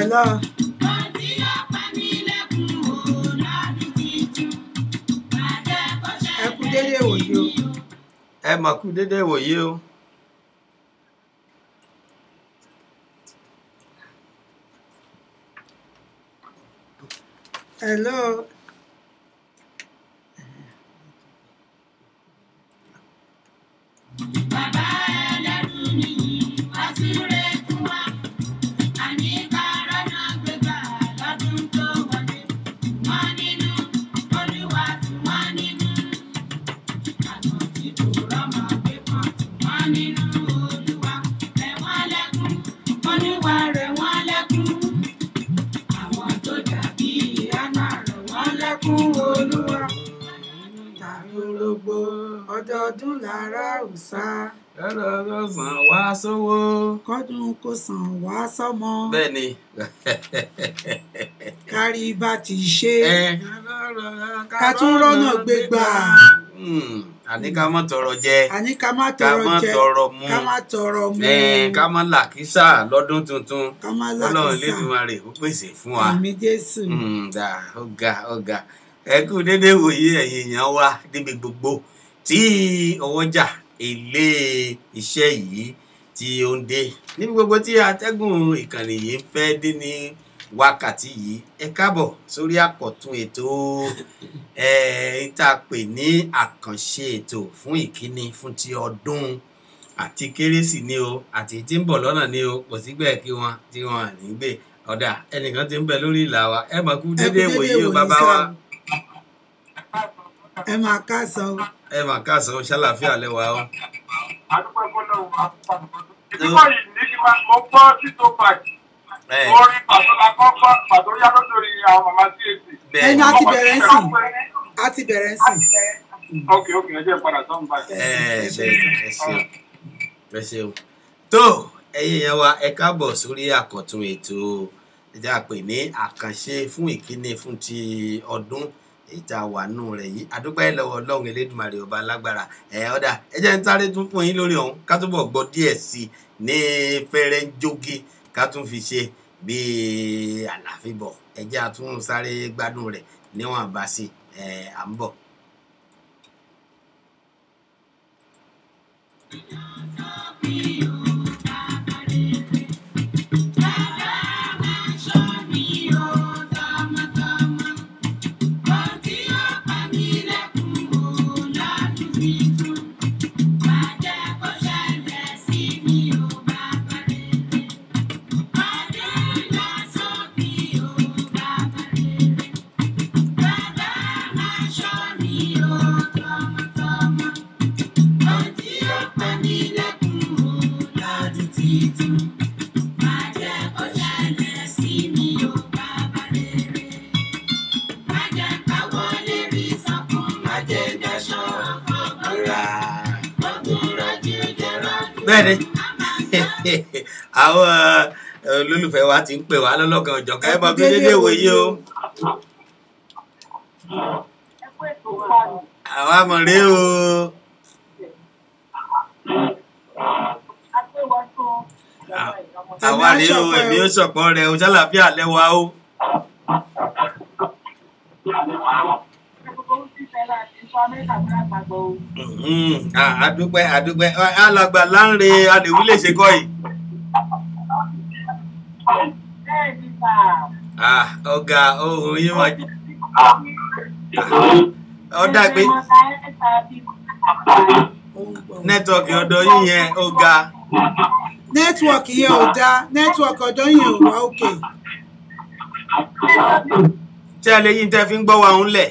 Hello. Ẹ kú dédé wòye o. Ẹ mà kú dédé wòye o. Hello. Ọdọọdún lára òòṣà. Kọ́dún sàn wá sówó. Kọ́dún kó sàn wá sọ́mọ. Bẹ́ẹ̀ni. Kárí bá ti ṣe. Ká tún rọ́nà gbégbà. Àní ká má tọrọ jẹ. Àní ká má tọrọ jẹ. Ká má tọrọ mu. Ká má tọrọ mu. Ká má làkísà lọ́dún tuntun. Ká má làkísà. Ọlọ́run Elédùmarè ó pèsè fún wa. Àmín Jésù. Ọ̀gá. Ẹ kú dédé wòye ẹ̀yin èèyàn wa níbi gbogbo tí ọwọ́jà ilé iṣẹ́ yìí tí ó ń dé níbi gbogbo tí atẹ́gùn ìkànnì yìí ń fẹ́ dé ní wákàtí yìí. Ẹ káàbọ̀ sórí àkọ́tún ètò tá a pè ní àkànṣe ètò fún ìkíni fún ti ọdún àti kérésì ni o àti tí ń bọ̀ lọ́nà ni o kò sígbẹ́ kí wọ́n tí wọ́n à ní gbé ọ̀dà ẹnìkan ti ń bẹ lórí ìlà wa. Ẹ mà kú dédé wòye o bàbá wa. Ẹ máa káàsán o. Ẹ mà káàsán ṣàlàáfíà lẹ́wà o. Àdúgbò gbọ́dọ̀ wà ìdíkọ̀ yìí ní kí máa mọ gbọ́ títò pàtì orin pàtọ́lá kọ́kọ́ pàtó yá lórí àwọn màmá tí èsì. Ẹni a ti bẹ̀rẹ̀ ń sìn. A ti bẹ̀rẹ̀ ń sìn. Ok ẹ jẹ́ padà sọ́n báyìí. Ẹ ṣeun. Tó ẹ̀yin yẹn wa ẹ káàbọ̀ sórí àkọ́tún ètò ìjà pè ní àkànṣe fún ìkíni fún ti ọdún ìta wà nù rẹ̀ yìí. Àdúpẹ́ lọ́wọ́ Ọlọ́run Elédùmarè ọba lágbára. Ọ̀dà ẹ jẹ́ ń sáré tún fún yín lórí ọ̀hún ká túbọ̀ gbọ́ díẹ̀ sí i ní fẹ́rẹ́ ń jóge ká tún fi ṣe bí àlàfíbọ̀. Ẹ jẹ́ àtún sáré gbádùn rẹ̀ níwọ̀n bá sí à ń bọ̀. Bẹ́ẹ̀ni àwọn olólùfẹ́ wa ti ń pè wá lọ́lọ́kan ọ̀jọ̀kan. Ẹ bá gbé dédé wòye o. Àwa mọ̀ rí o. Àwa rí o èmi ó sọ̀pọ̀ rẹ̀ o ṣàlàáfíà lẹ́wà o. Àdúpẹ́ alàgbà Lánre Adéwì lè ṣe kọ́ yìí. Ọ̀gá ohun yín wọ́n ọ̀dà pé nẹ́tíwọ̀kì ọ̀dọ̀ yín yẹn ọ̀gá. Nẹ́tíwọ̀kì yẹn ò dáa, nẹ́tíwọ̀kì ọ̀dọ̀ yín ò wá òkè. Ṣé ẹ lè yín tẹ́ fi ń gbọ́ wa ń lẹ̀?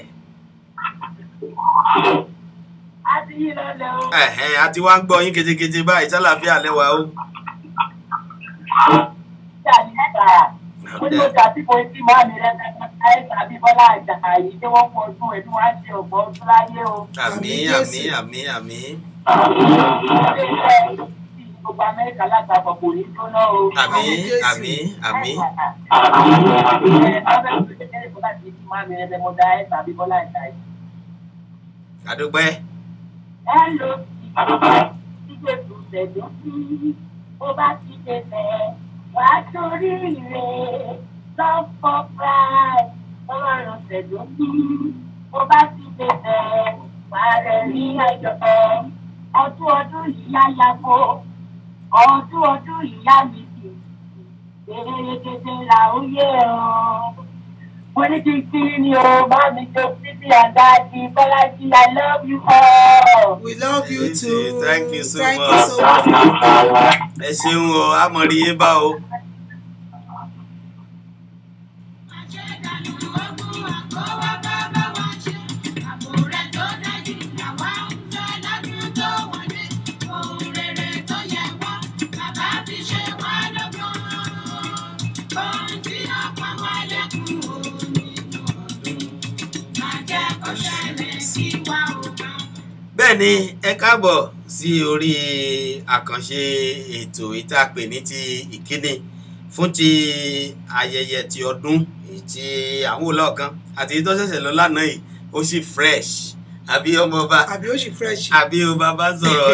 Àti wá ń gbọ́ yín ketekete báyìí ṣàlàáfíà lẹ́wà o. Àmín. Gbogbo Amẹ́ríkà lápapọ̀ kò ní jóná o. Àmín. Àdúpẹ́. Ẹ lò sí ìgbésù tẹ̀dún sí bó bá ti dé bẹ́ẹ̀ wà á torí ire love for pride ọlọ́run tẹ̀lé bí mo bá ti bẹ̀rẹ̀ wà á rẹ̀ rí ayọ̀ ọdún yìí á yàgò ọdún yìí á mi kì í gèdè là ó yẹ ọ́. Mo ní kí n kí ni o bá mi tó síbi àdájí Bọ́lájí I love you all. We love you too. Thank you so Thank much. you so much. Ẹ ṣeun o, àmọ̀rí yín bá o. Bẹ́ẹ̀ ni ẹ káàbọ̀ sí orí àkànṣe ètò ìtàpè ní ti ìkíni fún ti ayẹyẹ ti ọdún tí àwọn olóòkan àti tó ṣẹ̀ṣẹ̀ lọ lánàá yìí ó sì fresh àbí ọmọọba àbí ó sì fresh àbí o bàbá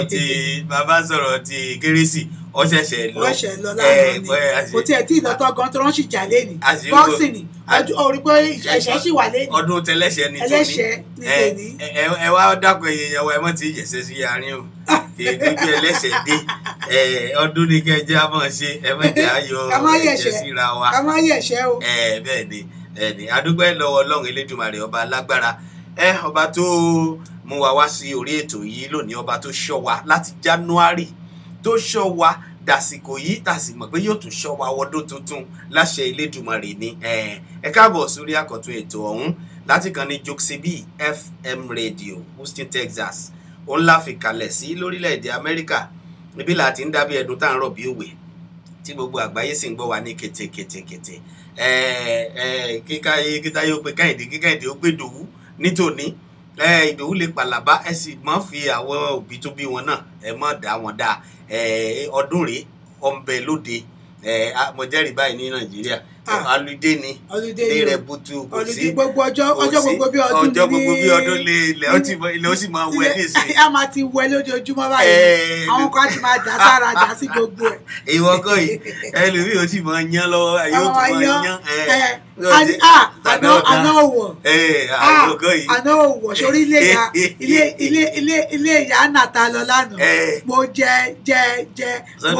sọ̀rọ̀ ti kérésì ó ṣẹ̀ṣẹ̀ lọ lánàá ni kò tiẹ̀ tí ìlọ́tọ̀ gan tó rán sì jà lẹ́ni bọ́ọ̀sì ni orí pé ẹ̀ṣẹ̀ sì wà lẹ́ni ọdún tẹlẹ́ṣẹ̀ ni ẹlẹ́ṣẹ̀ ni tèmi. ẹ wá dákun ẹ̀yẹ̀yẹ̀ wa ẹ mọ̀ tí yẹ̀ṣẹ̀ sí yarin o ìdójú ẹlẹ́ṣẹ̀ dé ọdún ní kẹjẹ a máa ṣe ẹ mọ̀ jẹ́ ayọ̀ ẹ̀ṣẹ̀ síra wa ká má yẹ̀ṣẹ̀ o. bẹ́ẹ̀ ni adúpẹ́ lọ́wọ́ Ọlọ́run Elédùmarè ọba alágbára ọba tó mú wa wá sí orí ètò yìí lónìí ọba tó ṣọ́ wa láti January tó ṣọ́ wa dàsìkò yìí tàsí mọ̀ pé yóò tún ṣọ́ wa wọdún tuntun láṣẹ Elédùmarè ni ẹ káàbọ̀ sórí àkọ́tún ètò ọ̀hún láti kàn ní Jokesibi FM Radio Houston Texas òun la fi kalẹ̀ sí lórílẹ̀‐èdè Amẹ́ríkà níbí láti ń dábí ẹ̀dùn tá à ń rọ̀ bí òwe tí gbogbo àgbáyé sì ń gbọ́ wa ní kètèkètè kíkáyé ó pe Kẹ́hìndé ó gbé Ìdòwú nítòní Ìdòwú lè pàlàbá ẹ sì mọ́ fi àwọn òbí tó bí wọn náà ẹ mọ́ dá wọn dá ọdún rèé ọ̀nbẹ lóde mo jẹ́rìí báyìí ní Nàìjíríà aludé ni ilé rẹ̀ butu kò sí ọjọ́ gbogbo bí ọdún ilẹ̀ ó sì máa wẹ ní ìsìn. a máa ti wẹ lójoojúmọ́ báyìí àwọn kan ti máa dà sára dà sí gbogbo ẹ̀. ìwọ kọ́ yìí ẹlòmíì ó sì máa yan lọ́wọ́ yóò tún máa yan àná òwò àná òwò sórí ilé ìyá nàta lọ lánàá mo jẹ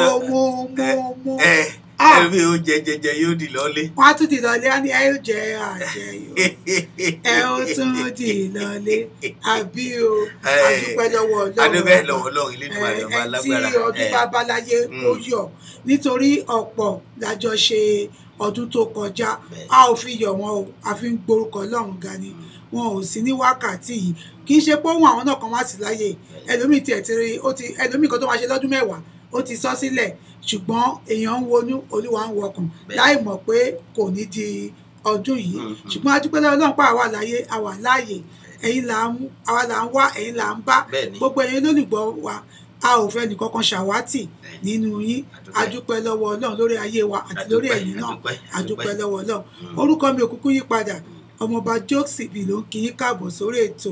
mo ẹbí ó jẹ yóò di lọlé. wọn á tún di lọlé á ní ẹ yóò jẹ àjẹyó ẹ ó tún di lọlé àbí o adúpẹ́ lọ́wọ́ Ọlọ́run Elédùmarè ọba alágbára tí ọdún bá báláyé ó yọ nítorí ọ̀pọ̀ lájọ ṣe ọdún tó kọjá a ò fi yọ̀ wọ́n o a fi ń gborúkọ Ọlọ́run ga ni wọn ò sí ní wákàtí yìí kì í ṣe pé òun àwọn náà kan wá sí láyé ẹlòmíì tiẹ̀ ti rí ẹlòmíì kan tó máa ṣe lọ́dún mẹ́wàá ó ti sọ sílẹ̀ ṣùgbọ́n èèyàn ń wonú Olúwa ń wọkàn láì mọ̀ pé kò ní di ọdún yìí ṣùgbọ́n adúpẹ́ lọ́wọ́ Ọlọ́run pa àwa láyé àwa láàyè àwa là ń wá ẹ̀yin là ń bá gbogbo ẹ̀yin lólùgbọ́ wa a ò fẹ́ nìkankan ṣàwátì nínú yín adúpẹ́ lọ́wọ́ Ọlọ́run lórí ayé wa àti lórí ẹ̀yin náà adúpẹ́ lọ́wọ́ Ọlọ́run orúkọ mi ò kúkú yí padà ọmọọba Jokesibi ló ń kí yín káàbọ̀ sórí ètò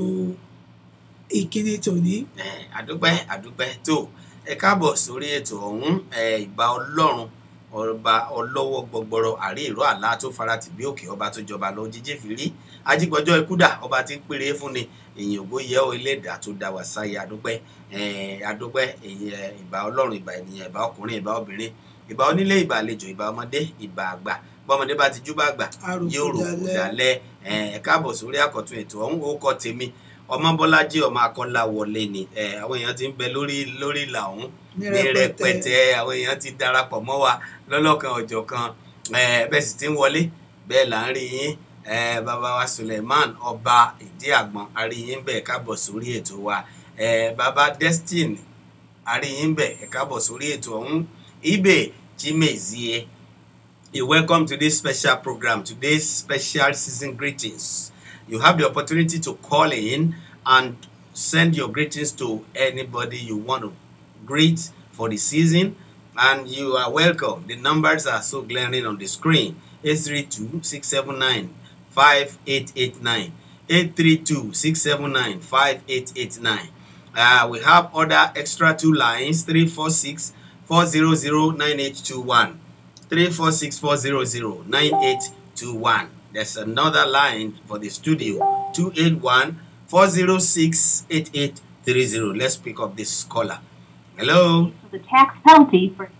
ìkíni tòní. àdúpẹ́ tó ẹ káàbọ̀ sórí ètò ọ̀hún ìbà Ọlọ́run ọba ọlọ́wọ́ gbọgbọrọ àrí ìró àlá tó fara tì bí òkè ọba tó jọba lọ jíjẹ́ fi rí ajígbọ́jọ́ ikúdà ọba tí ń péré fún ni èyàn ògbó yẹ ọ Ẹlẹ́dàá tó dá wa sáyé adúpẹ́ ìbà Ọlọ́run ìbà ènìyàn ìbà ọkùnrin ìbà obìnrin ìbà onílé ìbà àlejò ìbà ọmọdé ìbà àgbà bọ́mọdé bá ti júbà àgbà yóò rò kó dalẹ̀ ẹ káàbọ̀ sórí àkọ́tún ètò ọ̀hún ó kọ́ tèmi Ọmọbọ́lájí ọmọ Akọ́láwọlé ni àwọn èèyàn ti ń bẹ lórí ìlà ọ̀hún ní rẹpẹtẹ àwọn èèyàn ti darapọ̀ mọ́ wa lọ́lọ́kan ọ̀jọ̀kan bẹ́ẹ̀ sì ti ń wọlé bẹ́ẹ̀ là ń rí yín bàbá wa Suleiman ọba ìdí àgbọn àrí yín bẹ́ẹ̀ káàbọ̀ sórí ètò wa bàbá Destiny àrí yín bẹ́ẹ̀ káàbọ̀ sórí ètò ọ̀hún Ibe Chimezie. You welcome to this special program, today's special season greetings. You have the opportunity to call in and send your greetings to anybody you want to greet for the season, and you are welcome. The numbers are so glaring on the screen. 832-679-5889. 832-679-5889. We have other extra 2 lines, 346-400-9821. 346-400-9821. There's another line for the studio, 281-406-8830. Let's pick up this caller. Hello. The tax penalty for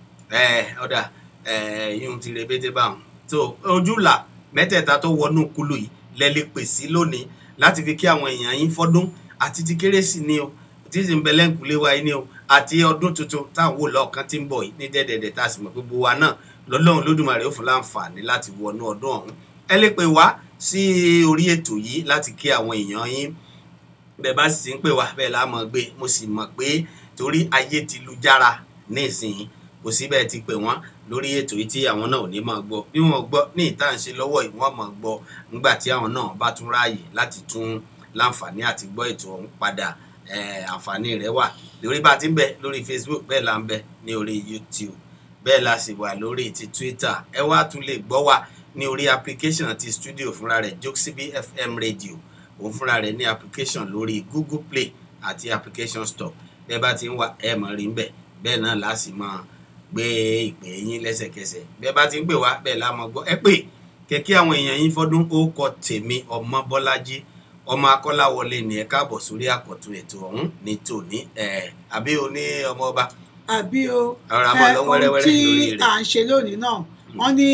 Yóò ti rebete báwọn. So ojúlà mẹ́tẹ̀ẹ̀ta tó wọnú kulu yìí lẹ́lẹ́ pè sí lónìí láti fi kí àwọn èèyàn yín fọ́dún àti ti kérésì ni o tí sì ń bẹ lẹ́ǹkùlé wa yìí ni o àti ọdún tuntun táwọn wò lọ́ọ̀kan tí ń bọ̀ yìí ní dẹ́dẹ̀dẹ̀ tá a sì mọ̀ gbogbo wa náà lọ́lọ́run lódùmarè ó fún láǹfààní láti wọnú ọdún ọ̀hún. Ẹ lè pè wá sí orí ètò yìí láti kí àwọn èèyàn yín bẹ́ẹ̀ bá sì ti ń pè wá bẹ́ẹ̀ la mọ̀ gbé mo sì mọ̀ pé torí ayé ti lu jára ní ìsìn kò sí bẹ́ẹ̀ ti pè wọ́n lórí ètò yìí tí àwọn náà ò ní máa gbọ́ bí wọ́n gbọ́ ní ìta ń ṣe lọ́wọ́ yìí wọ́n máa gbọ́ nígbà tí àwọn náà bá tún ráàyè láti tún láǹfààní àti gbọ́ ètò ọ̀hún padà àǹfààní rẹ̀ wà lórí bá ti ń bẹ lórí Facebook bẹ́ẹ̀ la ń bẹ ní orí YouTube bẹ́ẹ̀ la sì wà lórí ti Twitter ẹ wá tún lè gbọ́ wa ní orí application ti studio fúnra rẹ̀ Joksibi FM Radio òun fúnra rẹ̀ ní application lórí Google Play àti application store bẹ́ẹ̀ bá ti ń wà ẹ mọ̀ rí ń bẹ̀ bẹ́ẹ̀ náà la sì máa gbé ìpè yín lẹ́sẹ̀kẹsẹ̀ bẹ́ẹ̀ bá ti ń pè wá bẹ́ẹ̀ la mọ̀ gbọ́ ẹ pè kẹ̀kẹ́ àwọn èèyàn yín fọ́dún ó kọ tèmi ọmọ Bọ́lájí ọmọ Akọ́láwọlé ní ẹ káàbọ̀ sórí àkọ́tún ètò ọ̀hún ní tòní àbí o ní ọmọ ọba àbí o ohun tí à ń ṣe lónìí náà wọ́n ní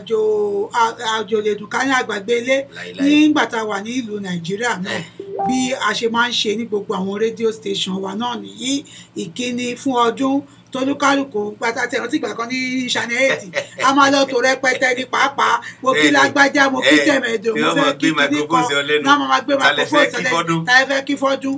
àjò lè dùn ká ní àgbàgbé ilé nígbà tá a wà ní ìlú Nàìjíríà náà bí a ṣe máa ń ṣe ní gbogbo àwọn rédíò station wa náà nìyí ìkíni fún ọdún tolúkálùkù pàtàkì ẹ̀rọ tí ìgbà kan ní Channel 8 a máa lọ tó rẹpẹtẹ ní pàápàá mo kí lágbájá mo kí tẹ̀mẹ̀dò mo fẹ́ kí kíní kan náà mo máa gbé microphone sọlẹ̀ táyé fẹ́ kí fọ́dún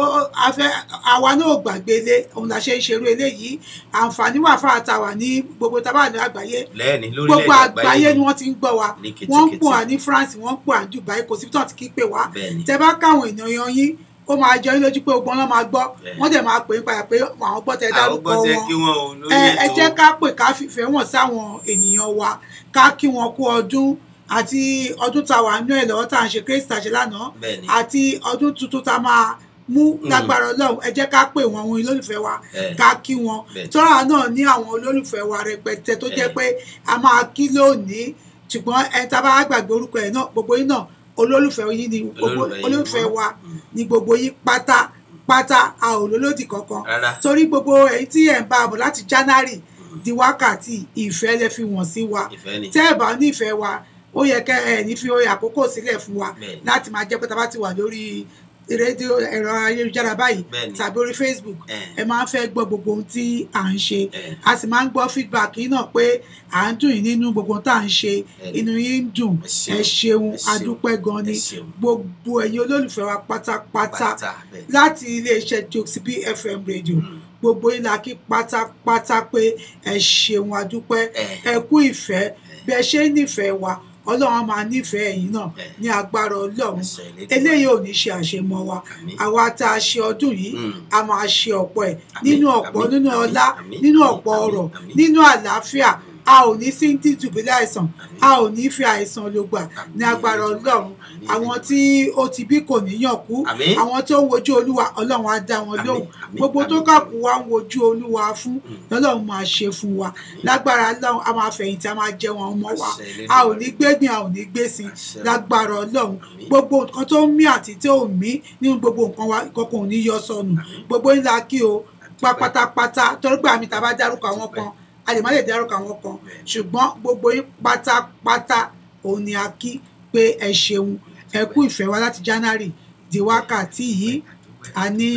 àwa náà gbàgbé ilé òun la ṣe ń ṣerú eléyìí àǹfààní wà fún àtàwà ní gbogbo tábàlì àgbáyé gbogbo àgbáyé ni wọ́n ti ń gbọ́ wa wọ́n ń pò wá ní France wọ́n ń pò wá ní Dubai kò síbi tó ti kí pè wá tẹ bá káwọn ènìyàn yín ó máa jẹ́ lójú pé ogun ọlọ́mọ gbọ́ wọ́n dẹ̀ máa pè é padà pé àwọn gbọ́ tẹ dárúkọ wọn ẹ jẹ́ ká pè ká fìfẹ́ wọn sáwọn ènìyàn wa ká kí wọn kú ọdún àti ọdún tá a wà nínú ẹ̀ lọ́wọ́ tá à ń ṣe kérésì tá a ṣe lánàá àti ọdún tuntun tá a máa mú lágbára Ọlọ́run ẹ jẹ́ ká pè wọn àwọn olólùfẹ́ wa ká kí wọn tọ́ra náà ní àwọn olólùfẹ́ wa rẹpẹtẹ tó jẹ́ pé a máa kí lónìí ṣùgbọ́n ẹ tá a bá gbàgbé orúkọ ẹ̀ náà gbogbo yín náà olólùfẹ́ yín ni gbogbo olólùfẹ́ wa ni gbogbo yín pátápátá a ò lólódì kankan torí gbogbo èyí tí ẹ̀ ń bá bọ̀ láti January di wákàtí ìfẹ́ lẹ fi wọ̀n sí wa tẹ́ ẹ̀ bá nífẹ̀ẹ́ wa ó yẹ kẹ́ ẹ̀ ní fi àkókò sílẹ̀ fún wa láti máa jẹ́ pé tá a bá ti wà lórí rédíò ẹ̀rọ ayélujára báyìí tàbí orí Facebook ẹ máa ń fẹ́ gbọ́ gbogbo ohun tí à ń ṣe a sì máa ń gbọ́ feedback yìí náà pé à ń dùn yín nínú gbogbo ohun tá à ń ṣe inú yín ń dùn ẹ ṣeun adúpẹ́ gan ni gbogbo ẹ̀yin olólùfẹ́ wa pátápátá láti iléeṣẹ́ Joksibi FM Radio gbogbo yín la kí pátápátá pé ẹ ṣeun adúpẹ́ ẹ kú ìfẹ́ bí ẹ ṣe nífẹ̀ẹ́ wa Ọlọ́run máa nífẹ̀ẹ́ ẹ̀yin náà ní agbára Ọlọ́run eléyìí ò ní ṣe àṣemọ́ wa àwa tá a ṣe ọdún yìí a máa ṣe ọ̀pọ̀ ẹ̀ nínú ọ̀pọ̀ nínú ọlá nínú ọ̀pọ̀ ọrọ̀ nínú àlàáfíà a ò ní sí ní tìtùbílẹ̀ àìsàn a ò ní fi àìsàn ló gbà ní agbára Ọlọ́run àwọn tí ó ti bí kò níyàn kú àwọn tó ń wojú Olúwa Ọlọ́run á dá wọn lóhùn gbogbo tó kàkú wa ń wojú Olúwa fún Ọlọ́run máa ṣe fún wa lágbára Ọlọ́run a máa fẹ̀yìntì a máa jẹun àwọn ọmọ wa a ò ní gbégbìn a ò ní gbèsìn lágbára Ọlọ́run gbogbo nǹkan tó ń mí àti tó ń mí nínú gbogbo nǹkan wa ìkọ̀kan ò ní yọ sọnù gbogbo ńlá kí o pátápátá torí pé àmì tàbá dárúkọ àwọn kan a lè má lè dárúkọ àwọn kan ṣùgbọ́n gbogbo yín pátápátá òun ni a kí pé ẹ ṣeun ẹ kú ìfẹ́ wa láti January di wákàtí yìí a ní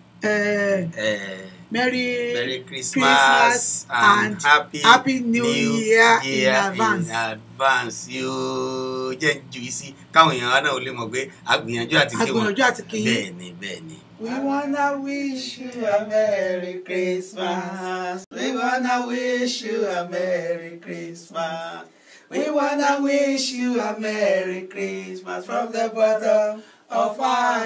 Merry Christmas and Happy New Year in advance. Yóò jẹ́ ju isi káwọn èèyàn náà ò lè mọ̀ pé agbìyànjú àti kí wọn bẹ́ẹ̀ni. We wanna wish you a Merry Christmas. We wanna wish you a Merry Christmas. We wanna wish you a Merry Christmas from the bottom of our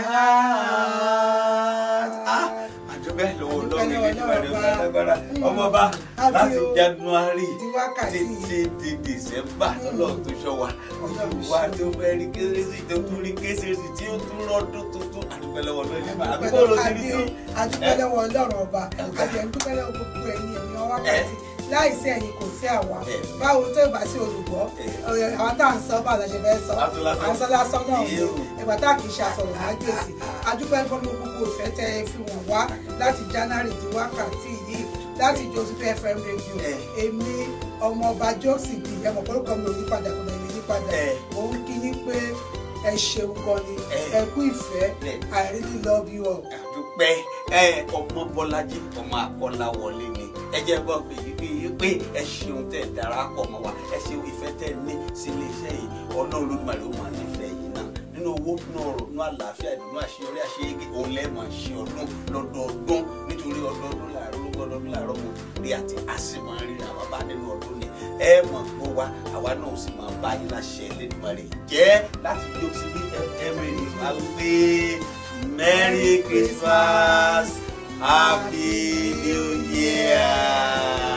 heart. Àjọbẹ́ lọ́wọ́ lọ́wọ́ ilé ìjọba lágbára ọmọba láti January títí di December lọ́lọ́ tó ṣọ́ wa wá tó bẹ́ẹ̀rí kérésì tó tún rí kérésì tí ó tún rọ́dún tuntun àdúpẹ́ lọ́wọ́ lọ́wọ́ ìjọba àdúpẹ́ lọ́wọ́ Ọlọ́run ọba àti ẹ̀dúpẹ́ lọ́wọ́ gbogbo ẹ̀yin ènìyàn wákàtí láìsí ẹ̀yin kò sí àwa báwo tó ìbá sí olùgbọ́ àwọn tá à ń sọ báwo la ṣe fẹ́ sọ à ń sọ lásán náà ni ìgbà tá kì í ṣe àsọ̀rọ̀ lágbèsì adúpẹ́ fún gbogbo ìfẹ́ tẹ́ ẹ fi wọ̀n wá láti January di wákàtí yìí láti Joseph FM radio èmi ọmọọba Joseph bíi ẹmọ pẹ̀lúkọ mi ò ní padà kò lè ní padà òun kí ní pé ẹ ṣeun gan ni ẹ kú ìfẹ́ I really love you all. àdúpẹ́ ọmọ Bọ́lájí ọmọ Akọ́láwọlé ni ẹ jẹ́ gbọ́ pé ẹ ṣeun tẹ́ darapọ̀ mọ́ wa ẹ ṣeun ìfẹ́ tẹ́ ní sí iléeṣẹ́ yìí Ọlọ́run Olódùmarè ó máa nífẹ̀ẹ́ yìí náà nínú owó nínú ọrọ̀ nínú àlàáfíà nínú àṣeyọrí àṣeyege òun lẹ́ẹ̀mọ̀ ṣe ọdún lọ́dọọdún nítorí ọdọọdún làárọ̀ mọ̀ rí àti àsìmọ̀ rí àwọn bá nínú ọdún ni ẹ mọ̀ gbọ́ wa àwa náà ó sì máa bá yín láṣẹ Elédùmarè jẹ́ láti yóò sí bí ẹ̀ẹ́mẹ̀rin wá wípé Merry Christmas Happy New Year.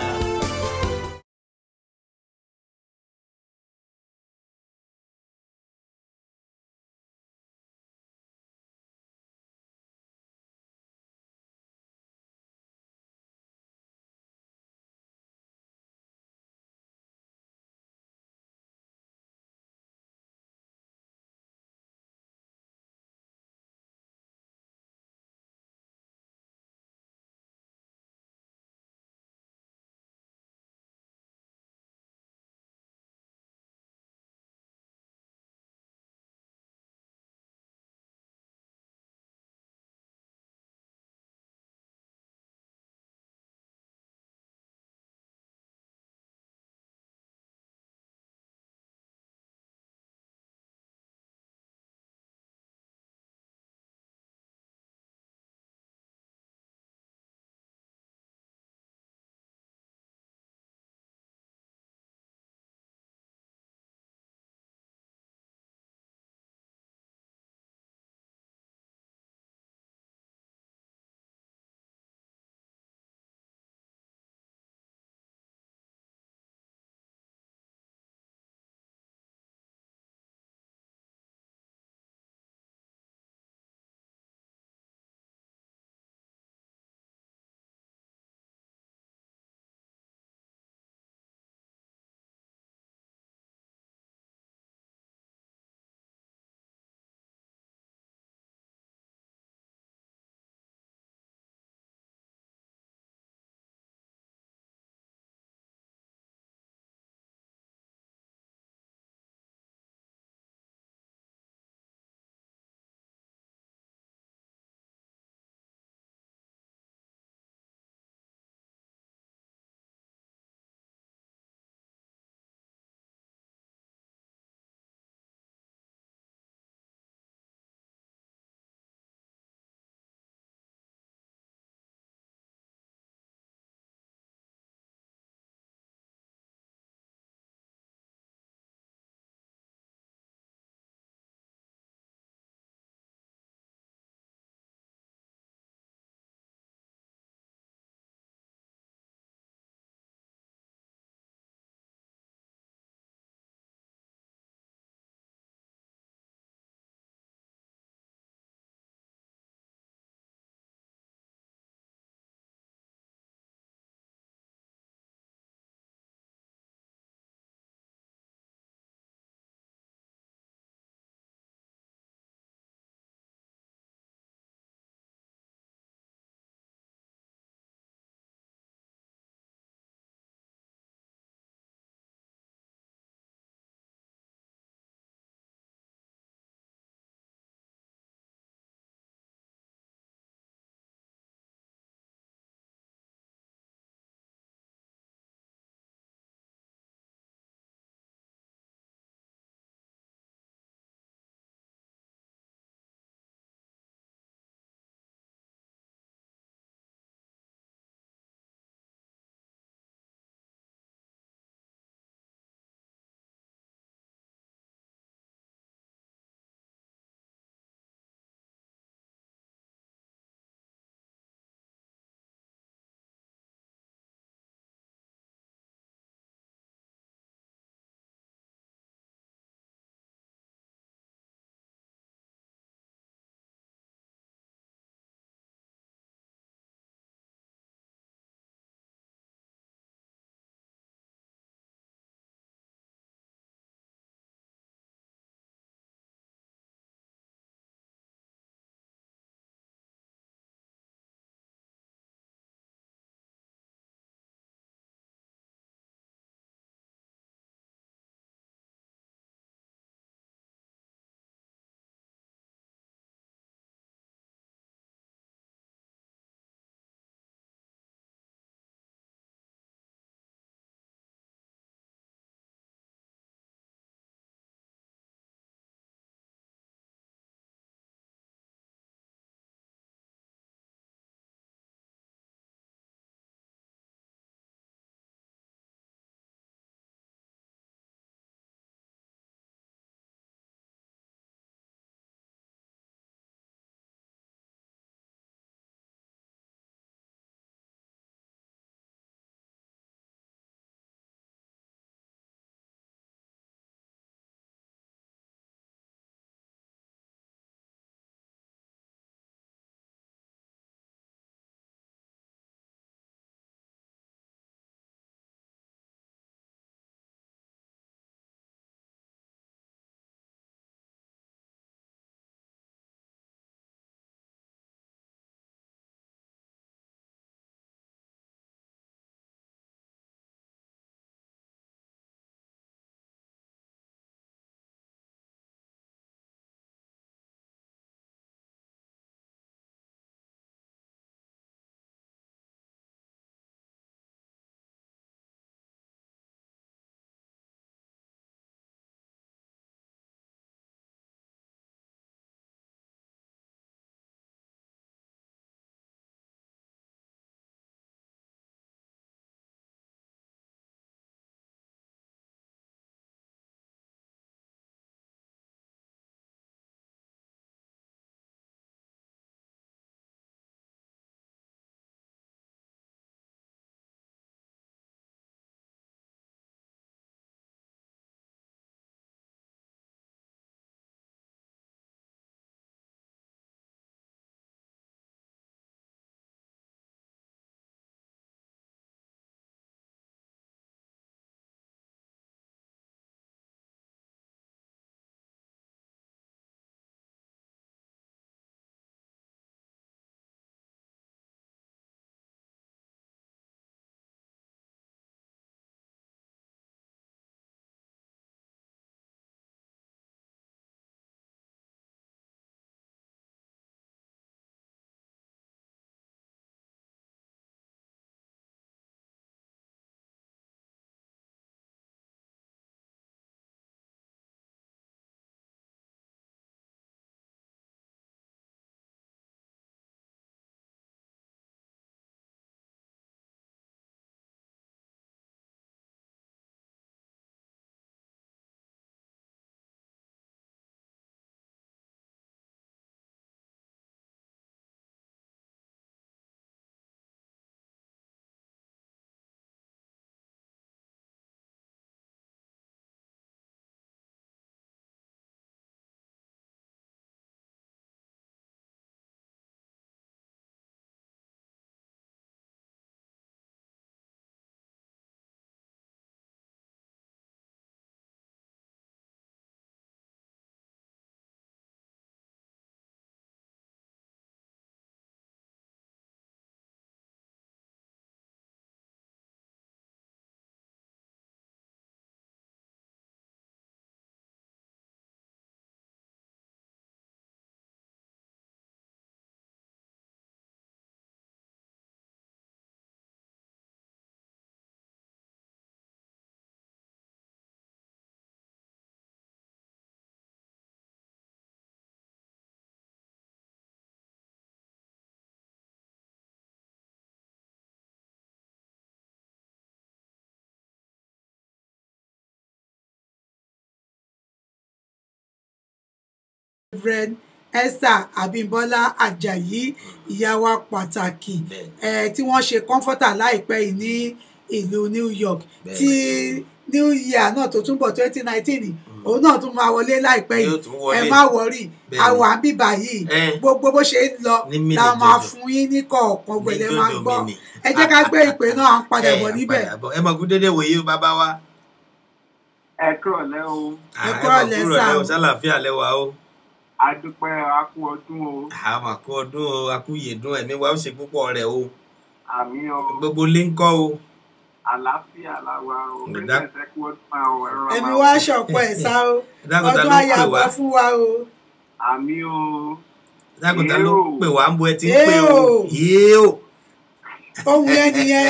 Reverend Esther Abímbọ́lá Àjàyí ìyá wa pàtàkì tí wọ́n ṣe comforter láìpẹ́ yìí ní ìlú New York tí New Year náà tó túnbọ̀ 2019 òun náà tún máa wọlé láìpẹ́ yìí ẹ má wọrí àwọ̀ àbíbà yìí gbogbo bó ṣe ń lọ la máa fún yín ní kọ̀ọ̀kan gbẹ̀lẹ́ máa gbọ́ ẹ jẹ́ ká gbé ìpè náà à ń padà bọ̀ níbẹ̀. ẹ mọ̀ kú dédé wòye bàbá wa. ẹ kúrọ̀lẹ́ o. ẹ kúrọ̀lẹ́ sá o. sálàáfíà lẹ́wà o. adúpẹ́ akú ọdún o. àmọ́ akú ọdún o akú yèdún ẹ̀mí wa ó ṣe púpọ̀ rẹ̀ o. àmì o. gbogbo lé ń kọ́ o. àlàáfíà làwa o. ẹ̀mí wa ṣọ̀pọ̀ ẹ̀ sá o. ọdún ayàbọ̀ fún wa o. àmì o. dákòtà ló pè wá ń bo ẹ ti ń pè o. yéé o. ohun yẹn nìyẹn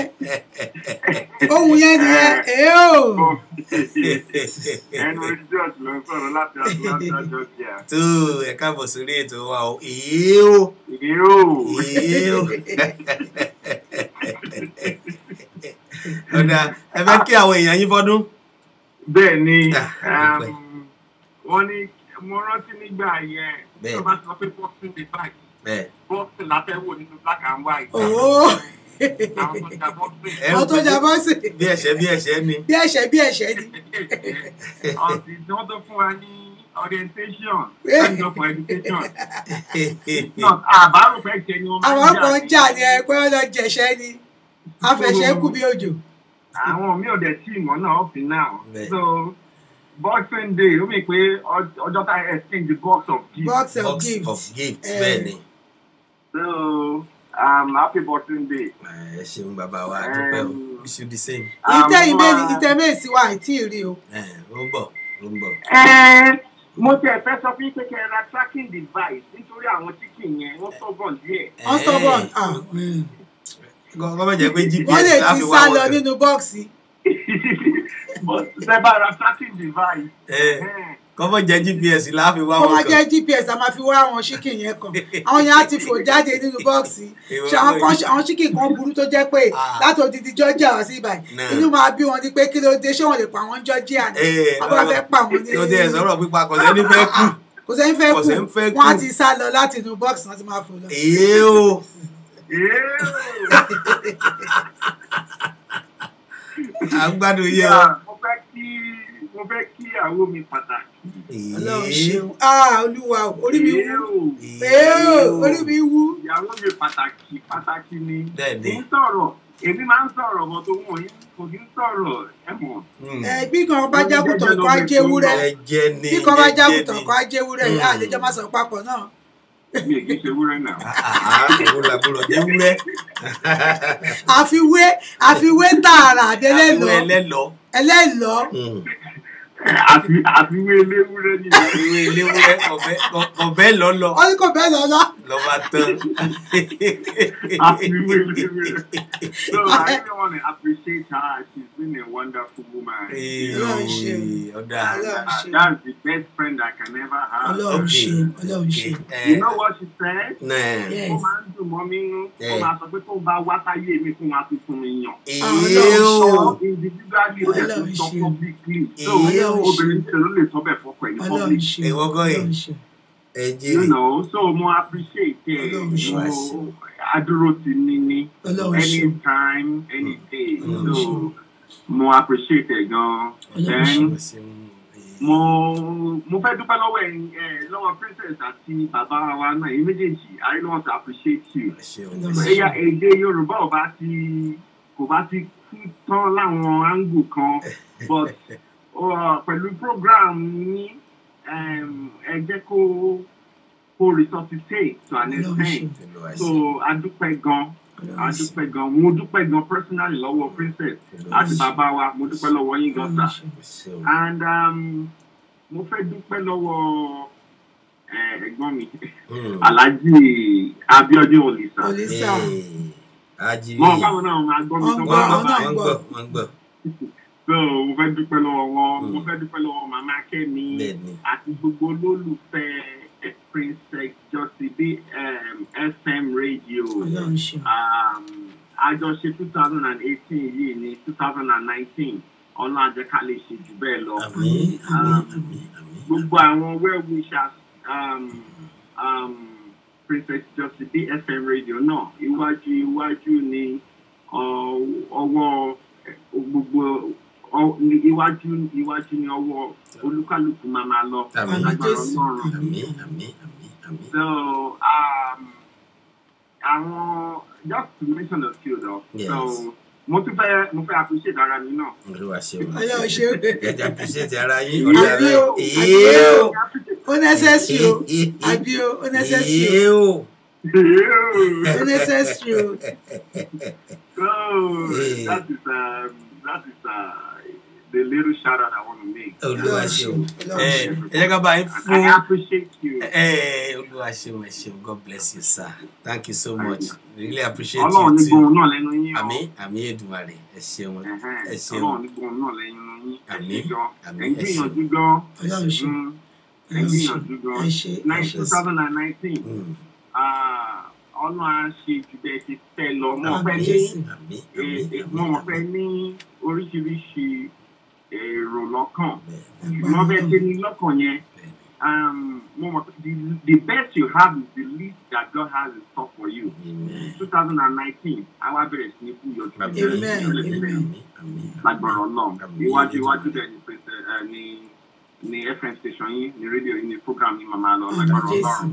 èé o. ẹnu george ló ń sọ̀rọ̀ láti Atlanta Georgia. tó ẹ káàbọ̀ sórí ètò wa o. èé o. ọ̀dà ẹ fẹ́ kí àwọn èèyàn yín fọ́dún. bẹ́ẹ̀ ni wọ́n ní mo rántí nígbà yẹn tó bá sọ pé boxing day báyìí boxing la fẹ́ wò nínú black and white. àwọn tó jà bọ́ọ̀sì. bí ẹ̀ṣẹ̀ ni. bí ẹ̀ṣẹ̀ ni. ọ̀sìn tí wọ́n tó fún wa ní orientation kind of education. àbárò fẹ́ jẹ ni wọ́n máa ń jà. àwọn kan jà ní ẹ pé wọ́n lọ jẹ̀ṣẹ́ ni afẹ̀ṣẹ́ kù bí òjò. àwọn mi ò dẹ̀ tí ìmọ̀ náà up till now. So boxing day ó mi pé ọjọ́ tá exchange box of gifts. box of gifts bẹ́ẹ̀ ni. So happy boxing day. ẹ ṣeun bàbá wa dúpẹ́ o wish you the same. ìtẹ̀mẹ́sì wa àìtí rí o. ó ń bọ̀. mo tẹ̀ fẹ́ sọ fún pé kẹ́ ẹ ra tracking device nítorí àwọn chicken yẹn wọ́n stubborn díẹ̀. wọ́n stubborn gọ́mọ̀ jẹ́ pé GPS wọ́n lè ti sá lọ nínú bọ́ọ̀sì. ṣe bá ra tracking device. kọ́mọ̀ jẹ́ GPS láàfin wá wọn kan. kọ́mọ̀ jẹ́ GPS a máa fi wá àwọn chicken yẹn kan àwọn yẹn á ti fò jáde nínú bọ́ọ̀sì ṣe àwọn chicken kan burú tó jẹ́ pé láti odidi Georgia wá sí ibàyí inú máa bí wọn ní pé kí ló dé ṣé wọn lè pa àwọn Georgia ni wọn bá fẹ́ pa wọn ní. kí ló dé sọ̀rọ̀ pípa kò sẹ́ni fẹ́ kú. kò sẹ́ni fẹ́ kú wọ́n á ti sá lọ láti inú bọ́ọ̀sì wọn ti máa fò lọ. èé o. à ń gbádùn yé o. mo fẹ́ kí ìyàwó mi pàtàkì. Ọlọ́run ṣeun olúwa orí mi wú orí mi wú. ìyàwó mi pàtàkì ni kì í sọ̀rọ̀ èmi máa ń sọ̀rọ̀ ọmọ tó wọ̀n yín kò kì í sọ̀rọ̀ ẹ̀mọ́. bí kan bá jágùtàn kó ajéwúrẹ́ bí kan bá jágùtàn kó ajéwúrẹ́ yìí àlejò máa sọ papọ̀ náà. mi ò kì í ṣe wúrẹ́ náà. àwọn làbúrò jẹ́ wúrẹ́. àfiwé tààrà àdélẹ́lọ́ ẹlẹ́lọ́. àfiwé eléwúrẹ́ ni. àfiwé eléwúrẹ́ ọ̀bẹ lọ́lọ́. ó ní kò bẹ́ẹ̀ lọ́lọ́. lọ́ba tán. àfiwé eléwúrẹ́. So I really want to appreciate her. She's been a wonderful woman. That's the best friend I can ever have. Ọlọ́run ṣe. You know what she said? Yes. Ó máa ń dùn mọ́ mi nú. Ó máa sọ pé tó bá wá sáyé mi fún wa tuntun mi yàn. Individually ó yẹ kó sọ publicly. So obìnrin tí ló lè sọ bẹ́ẹ̀ fọ́pọ̀ ẹ̀ ní public. You know, so mo appreciate it. Adúró ti ní ní anytime, any day. So mo appreciate it gan. Then mo fẹ́ dúpẹ́ lọ́wọ́ lọ́wọ́ princess àti bàbá wa náà èyí méjèèjì I really want to appreciate you. ẹ̀yà èdè Yorùbá kò bá ti kú tán láwọn angle kan but pẹ̀lú program ní ẹ jẹ́ kó resuscitate to an extent so adúpẹ́ gan mo dúpẹ́ gan personally lọ́wọ́ princess àti bàbá wa mo dúpẹ́ lọ́wọ́ yín gan sir and mo fẹ́ dúpẹ́ lọ́wọ́ ẹ̀gbọ́n mi Alhaji Abiodun Olisa mọ báwọn náà máa gbọ́ mi sọ́kọ́ so mo fẹ́ dúpẹ́ lọ́wọ́ wọn mo fẹ́ dúpẹ́ lọ́wọ́ màmá Kẹ́mi àti gbogbo olólùfẹ́ Princess Josie B FM radio àjọṣe 2018 yìí ní 2019 ọlọ́run á jẹ́ ká lè ṣe jù bẹ́ẹ̀ lọ gbogbo àwọn well wishers Princess Josephine FM radio náà iwájú ni ọwọ́ gbogbo iwájú ni ọwọ́ olúkálùkù máa lọ lágbára Ọlọ́run. So just to mention a few though. Yes. So mo fẹ́ appreciate ara mi náà. Olúwa ṣeun. Ọlọ́run ṣeun. Ẹ appreciate ara yín. Àbí o. Ó necessary o. Àbí o. Ó necessary o. Ó necessary o. So that is the little shout out I want to make. Olúwa ṣeun. Ẹ jẹ́ ká bá yín fún. I appreciate you. Olúwa ṣeun, ẹ ṣeun. God bless you, sir. Thank you so much. Really appreciate you Ọlọ́run ní too. gbóhùn náà lẹ́nu yín o. Àmín Èdùmàrè. Ẹ ṣeun. Ẹ ṣeun. Ọlọ́run ní gbóhùn náà lẹ́nu yín. Àmín. Ẹ gbìyànjú gan. Ọlọ́run ṣeun. Ẹ gbìyànjú gan. 2019. Ọlọ́run á ṣe ìjùbẹ́ ti fẹ́ lọ. Mo fẹ́ ní oríṣiríṣi èrò lọ́kàn. Mo fẹ́ ṣe ní lọ́kàn yẹn. The best you have is the least that God has in store for you. 2019, àwa bẹ̀rẹ̀ sí ní kú yọjú. Lágbára Ọlọ́run. Iwájú dẹ̀ ní FM station yín, ní rédíò yín, ní program yín máa lọ. Lágbára Ọlọ́run.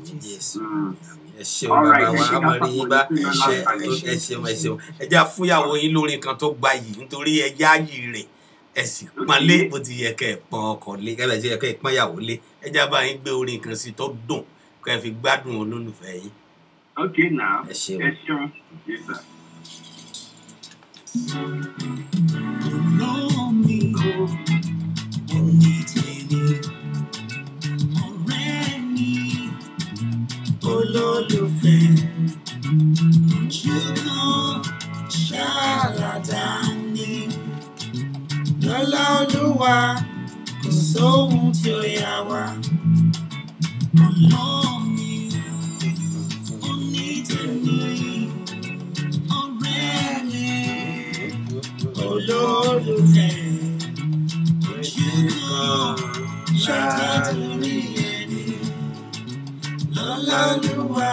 Ẹ ṣeun bàbá wa àmọ̀rí yín bá ẹ ṣeun. Ẹ jẹ́ àfúnyàwó yín lórí nǹkan tó gba yìí nítorí ẹ yáàyè rẹ̀. Ẹ sì pọ́nlé bó ti yẹ kẹ́ ẹ pọ́n ọkọ lé kẹ́lẹ́ ti yẹ kẹ́ ẹ pọ́n ìyàwó lé ẹ já bá yín gbé orin kan sí tó dùn kẹ́ ẹ fi gbádùn olólùfẹ́ yín. Okay now. Ẹ ṣeun. Yes, sir. Olólùfẹ́ ṣùgbọ́n ṣàlàdání lọ́lá Olúwa kò sóhun tí ó yà wá. Olómi onítẹ̀mí ọ̀rẹ́ mi olólùfẹ́ ṣùgbọ́n ṣàlàdání lọ́lá Olúwa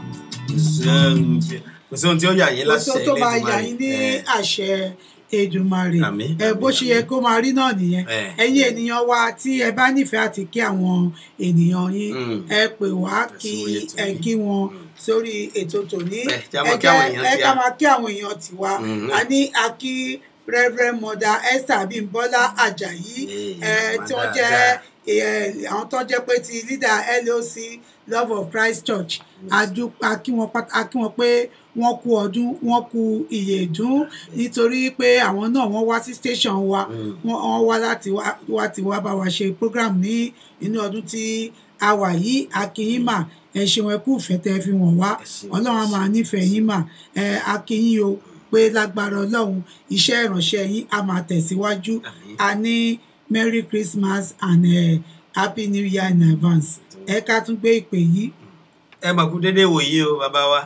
kò sí ohun tí ó yà yín láṣẹ Elédùmarè. Kò sí ohun tó máa yà yín ní àṣẹ Èdùmàrè. Bó ṣe yẹ kó máa rí náà nìyẹn. Ẹ̀yin ènìyàn wa tí ẹ bá nífẹ̀ẹ́ àti kí àwọn ènìyàn yín ẹ pè wá kí ẹ kí wọn sórí ètò tòní. Ẹ ká máa kí àwọn èèyàn tiwa. A ní akí Reverend Mother Esther Abímbọ́lá Àjàyí tí wọ́n jẹ́ àwọn tó jẹ́ pé ti leader LOC Love of Christ Church a kí wọn pé wọ́n kú ọdún wọ́n kú ìyèdún nítorí pé àwọn náà wọ́n wá sí station wa wọ́n wá láti wá bá wa ṣe program ní inú ọdún tí a wà yìí a kí yín mà ẹ ṣeun ẹ kú ìfẹ́ tẹ́ fi wọ̀n wá Ọlọ́run á máa nífẹ̀ẹ́ yín mà a kí yín o pé lágbára Ọlọ́run iṣẹ́ ìránṣẹ́ yín á máa tẹ̀síwájú a ní Merry Christmas and Happy New Year in advance. Ẹ ká tún gbé ìpè yìí. Ẹ mà kú dédé wòye o bàbá wa.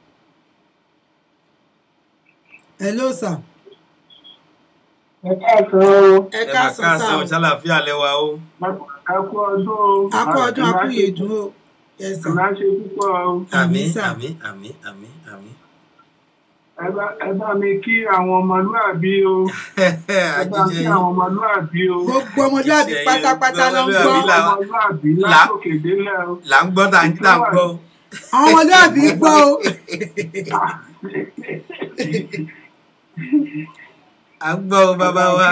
Hello sir. Ẹ káàsán. Ẹ káàsán sá o. Ṣàlàáfíà lẹ́wà o. A kú ọdún o. A kú ọdún a kú ìyèdún o. Yes sir. Ìmá ṣe púpọ̀ o. Àmín sà. Àmín. Ẹ bá mi kí àwọn ọmọlúàbí o. Ẹ bá mi kí àwọn ọmọlúàbí o. Gbogbo ọmọlúàbí pátápátá ló ń gbọ́. Ọmọlúàbí látòkè délẹ̀ o. Là ń gbọ́ tá à ń gbọ́. Àwọn ọmọlúàbí gbọ́ o. À ń gbọ́ o bàbá wa.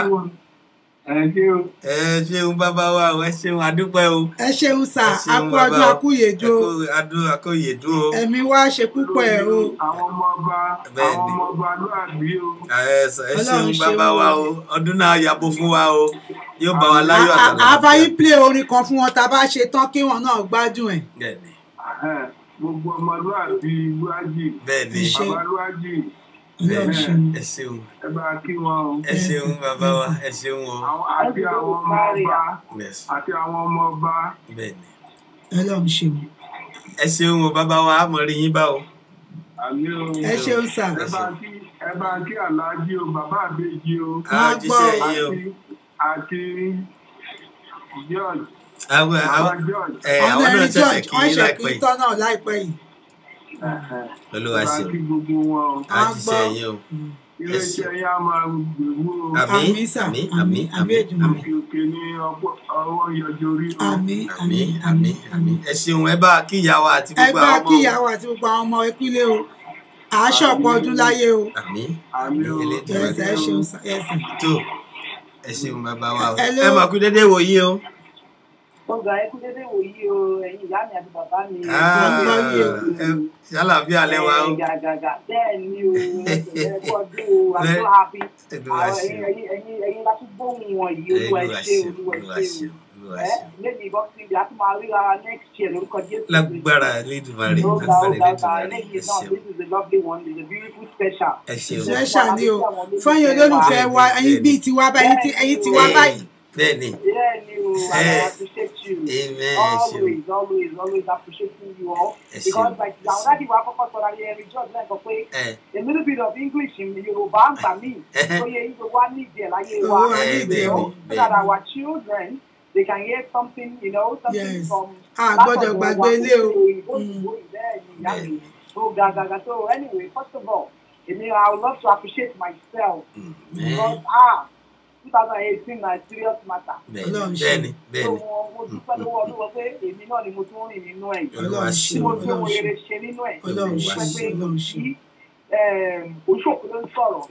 Ẹ ṣeun bàbá wa o ẹ ṣeun adúpẹ́ o. Ẹ ṣeun sà a kú ọdún a kú ìyèdún o. A kú ìyèdún o. Ẹ̀mí wa ṣe púpọ̀ ẹ̀ o. Àwọn ọmọ ọba lúàbí o. Ẹ ṣeun bàbá wa o ọdún náà yàbò fún wa o yóò bá wa láyọ̀ àtàlà. Àbáyé play orin kan fún wọn tá a bá ṣe tán kí wọn náà gbádùn ẹ̀. Gbogbo ọmọlúàbí lúàjì. Bẹ́ẹ̀ni. Bàbá lúàjì. Ẹ ṣeun. Ẹ bá kí wọn o. Ẹ ṣeun bàbá wa ẹ ṣeun o. Àti àwọn ọmọ ọba. Àti àwọn ọmọ ọba. Bẹ́ẹ̀ni. Ọlọ́run ṣeun. Ẹ ṣeun o bàbá wa a mọ̀ rí yín bá o. Àmín o. Ẹ ṣeun sà. Ẹ bá kí Aláàjì o bàbá àbèjì o. Jíṣẹ́ yìí o. Àti George. àwọn náà ṣẹ̀ṣẹ̀ kí wọ́n ṣe láìpẹ́ kí tọ́ náà láìpẹ́ yìí. olúwa ṣe kí gbogbo wọn a ti ṣe yín o iléeṣẹ́ yá máa gbèrú o. àmín àmín àmín àmín àmín òkè ní ọwọ́ yọjọ orí o. àmín àmín àmín àmín ẹ ṣeun ẹ bá kíyàwó àti ẹ gbogbo bá àwọn ọmọ kíyàwó àti gbogbo àwọn ọmọ ìpínlẹ̀ o àṣọpọ̀ ọdún láyé o. àmín àmín o. ẹsẹ̀ ẹ ṣeun ẹsẹ̀. tó ẹ ṣeun bàbá wa o Hello. ẹ máa kú dédé wò yí o. Ọ̀gá ẹ kú dédé wòyí o, ẹ̀yin ìyá mi àti bàbá mi. Ṣàlàáfíà lẹ́wà o. Gàgàgà bẹ́ẹ̀ ni o, ẹ kú ọdún o, I'm so happy. Ẹ̀yin la tún gbóhùn wọn yìí, olúwa ẹ ṣé, olúwa ẹ ṣé. Lẹ́yìn Boxing Day, a tún máa ríra next year lórúkọ Jésù. Lágbára Elédùmarè, Ọ̀gá Elédùmarè, lẹ́yìn ẹ náà, ṣeun. this is a lovely one, it's a beautiful special. Ẹ ṣeun. ṣẹ́ṣà ni o fẹ́yìn olólùfẹ́ wa ẹ̀yin bíi tiwa báyìí ẹ̀yin tiwa báyìí. Bẹ́ẹ̀ni. Yeah, you. I appreciate you. Amen. Always appreciating you all. Because like now you are focused on every job like a little bit of English in Yoruba and me. So you one need there like you so that our children they can hear something, something from gbọ́dọ̀ gbàgbé ilé o. So anyway, first of all, I would love to appreciate myself because 2018 na serious matter. Bẹ́ẹ̀ni. So mo dúpẹ́ lọ́wọ́ Olúwa pé èmi náà ni mo tún rìn nínú ẹ̀. Tí mo tún mo rere ṣe nínú ẹ̀. Oṣooṣù ló ń sọ̀rọ̀.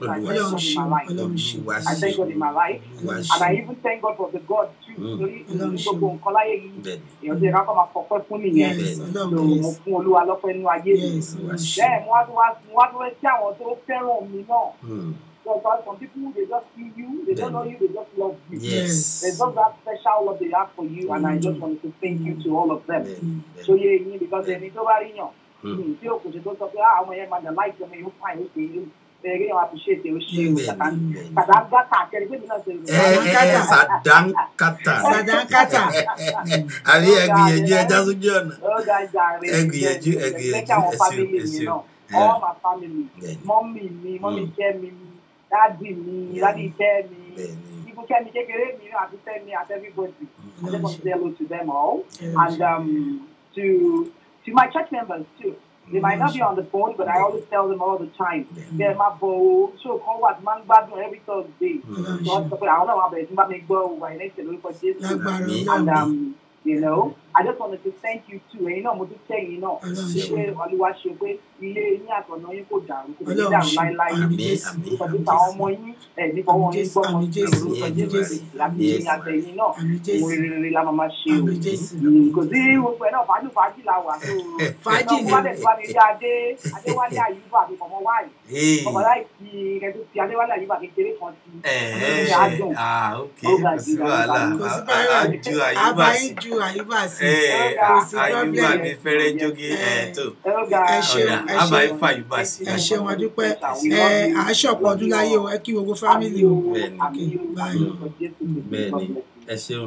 I thank God in my life. And I even thank God for the God too. Torí gbogbo nǹkan láyé yìí. Èèyàn ti ẹ̀ka kọ́ máa fọpẹ́ fún nìyẹn. So mo fún Olúwa lọ́pẹ́ nínú ayé mi. Bẹ́ẹ̀ mo wá tún sí àwọn tó fẹ́ràn mi náà. Because some people, they just see you, they don't know you, they just love you. Yes. There's just that special love they have for you, and I just wanted to thank you to all of them. So yeah, because they need nobody, feel good. They don't talk about how I like them, you find it. They really appreciate you. Sadankata. Àbí ẹgbìyànjú ẹja sójú ọ̀nà. Ẹgbìyànjú all my family, mommy care me, daddy care me, people care me, tell me at everybody. I just want to say hello to them all, and to my church members too. They might not be on the phone, but I always tell them all the time. They're my bow, so call what man bad every Thursday. So I don't know how they make go by next year for this, and I just wanted to thank you too. Mo tún tẹ̀yìn náà ṣe Olúwa ṣe pé ilé yín àtọ̀nà yín kò dàrú kò ní dàrú láéláé. Ìpàdé táwọn ọmọ yín nípa wọn ní gbọ́mọ lórúkọ Jésù láti ní àtẹ̀yìn náà mo rere la máa ṣe o. Kò sí gbogbo ẹ̀ náà fàájì la wà tó. Fàájì ni wọ́n wá ní ilé Adéwálé Àyùbá àti Mọ̀mọ́ Wáì. Ọmọ láì fi kẹ́tù ti Adéwálé Àyùbá kékeré kan sí. Ok, kò sí wàhálà. Àjù Àyùbá sí. Àyùbá sí. Àyùbá mi fẹ́rẹ́ jóge tó. Ẹ ṣeun Àbá ifá Àyùbá sí. ẹ ṣeun adúpẹ́ àṣọpọ̀ ọdún láyé o ẹ kí gbogbo fámìlì o. Bẹ́ẹ̀ni ẹ ṣeun.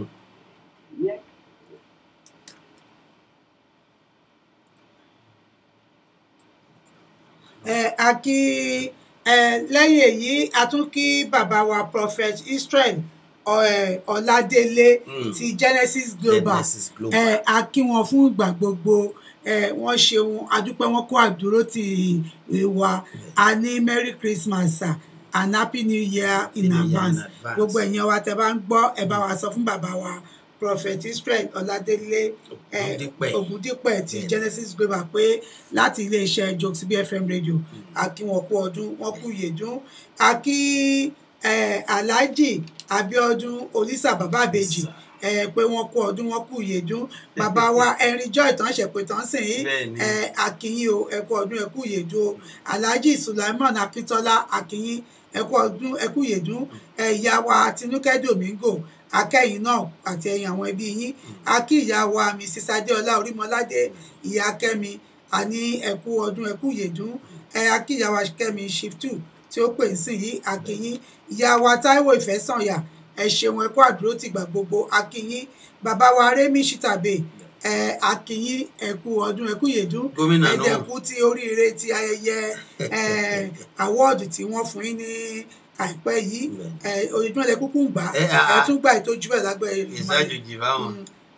A kí lẹ́yìn èyí a tún kí bàbá wa Prophet Israel Ọládélé ti Genesis Global a kí wọn fún ìgbà gbogbo wọ́n ṣeun adúpẹ́ wọn kó àdúró ti wa a ní Merry Christmas sir and Happy New Year in advance gbogbo ẹ̀yin wa tẹ́ bá ń gbọ́ ẹ bá wa sọ fún bàbá wa Prophet Israel Ọládélé Ògúndípẹ̀ ti Genesis Global pé láti iléeṣẹ́ Jokes BFM radio a kí wọn kú ọdún wọn kú yèdún a kí Alhaji Abíọ́dún Olisa bàbá àbèjì pé wọ́n kú ọdún wọ́n kú yèdún bàbá wa ẹrin joy tán ṣẹpẹ tán sìn yín akínyìn o ẹ kú ọdún ẹ kú yèdún o Alhaji Sulaiman Akíntọ́lá akínyìn ẹ kú ọdún ẹ kú yèdún ìyá wa Tinúkẹ́ Domingo akẹ́yìn náà àti ẹ̀yin àwọn ẹbí yín akí ìyá wa Mrs. Adéọlá Orímọládé ìyá Kẹ́mi àní ẹ kú ọdún ẹ kú yèdún akí ìyá wa Kẹ́mi Shiftu tí ó pè ń sìn yí akínyìn ìyá wa Táíwò Ìfẹ́sànyà ẹ ṣeun ẹ kú àdúró tìgbà gbogbo akínyìn bàbá wa Rémi Ṣítàbé akínyìn ẹ kú ọdún ẹ kú yèdún ẹdẹkú ti oríire ti ayẹyẹ awọ́ọ̀dù tí wọ́n fún yín ní àìpẹ́ yìí ojoojúmọ́ lẹ kúkú ń gbà ẹ tún gbà ètò jùbẹ̀ lágbẹ́ ìsájòjì báwọn.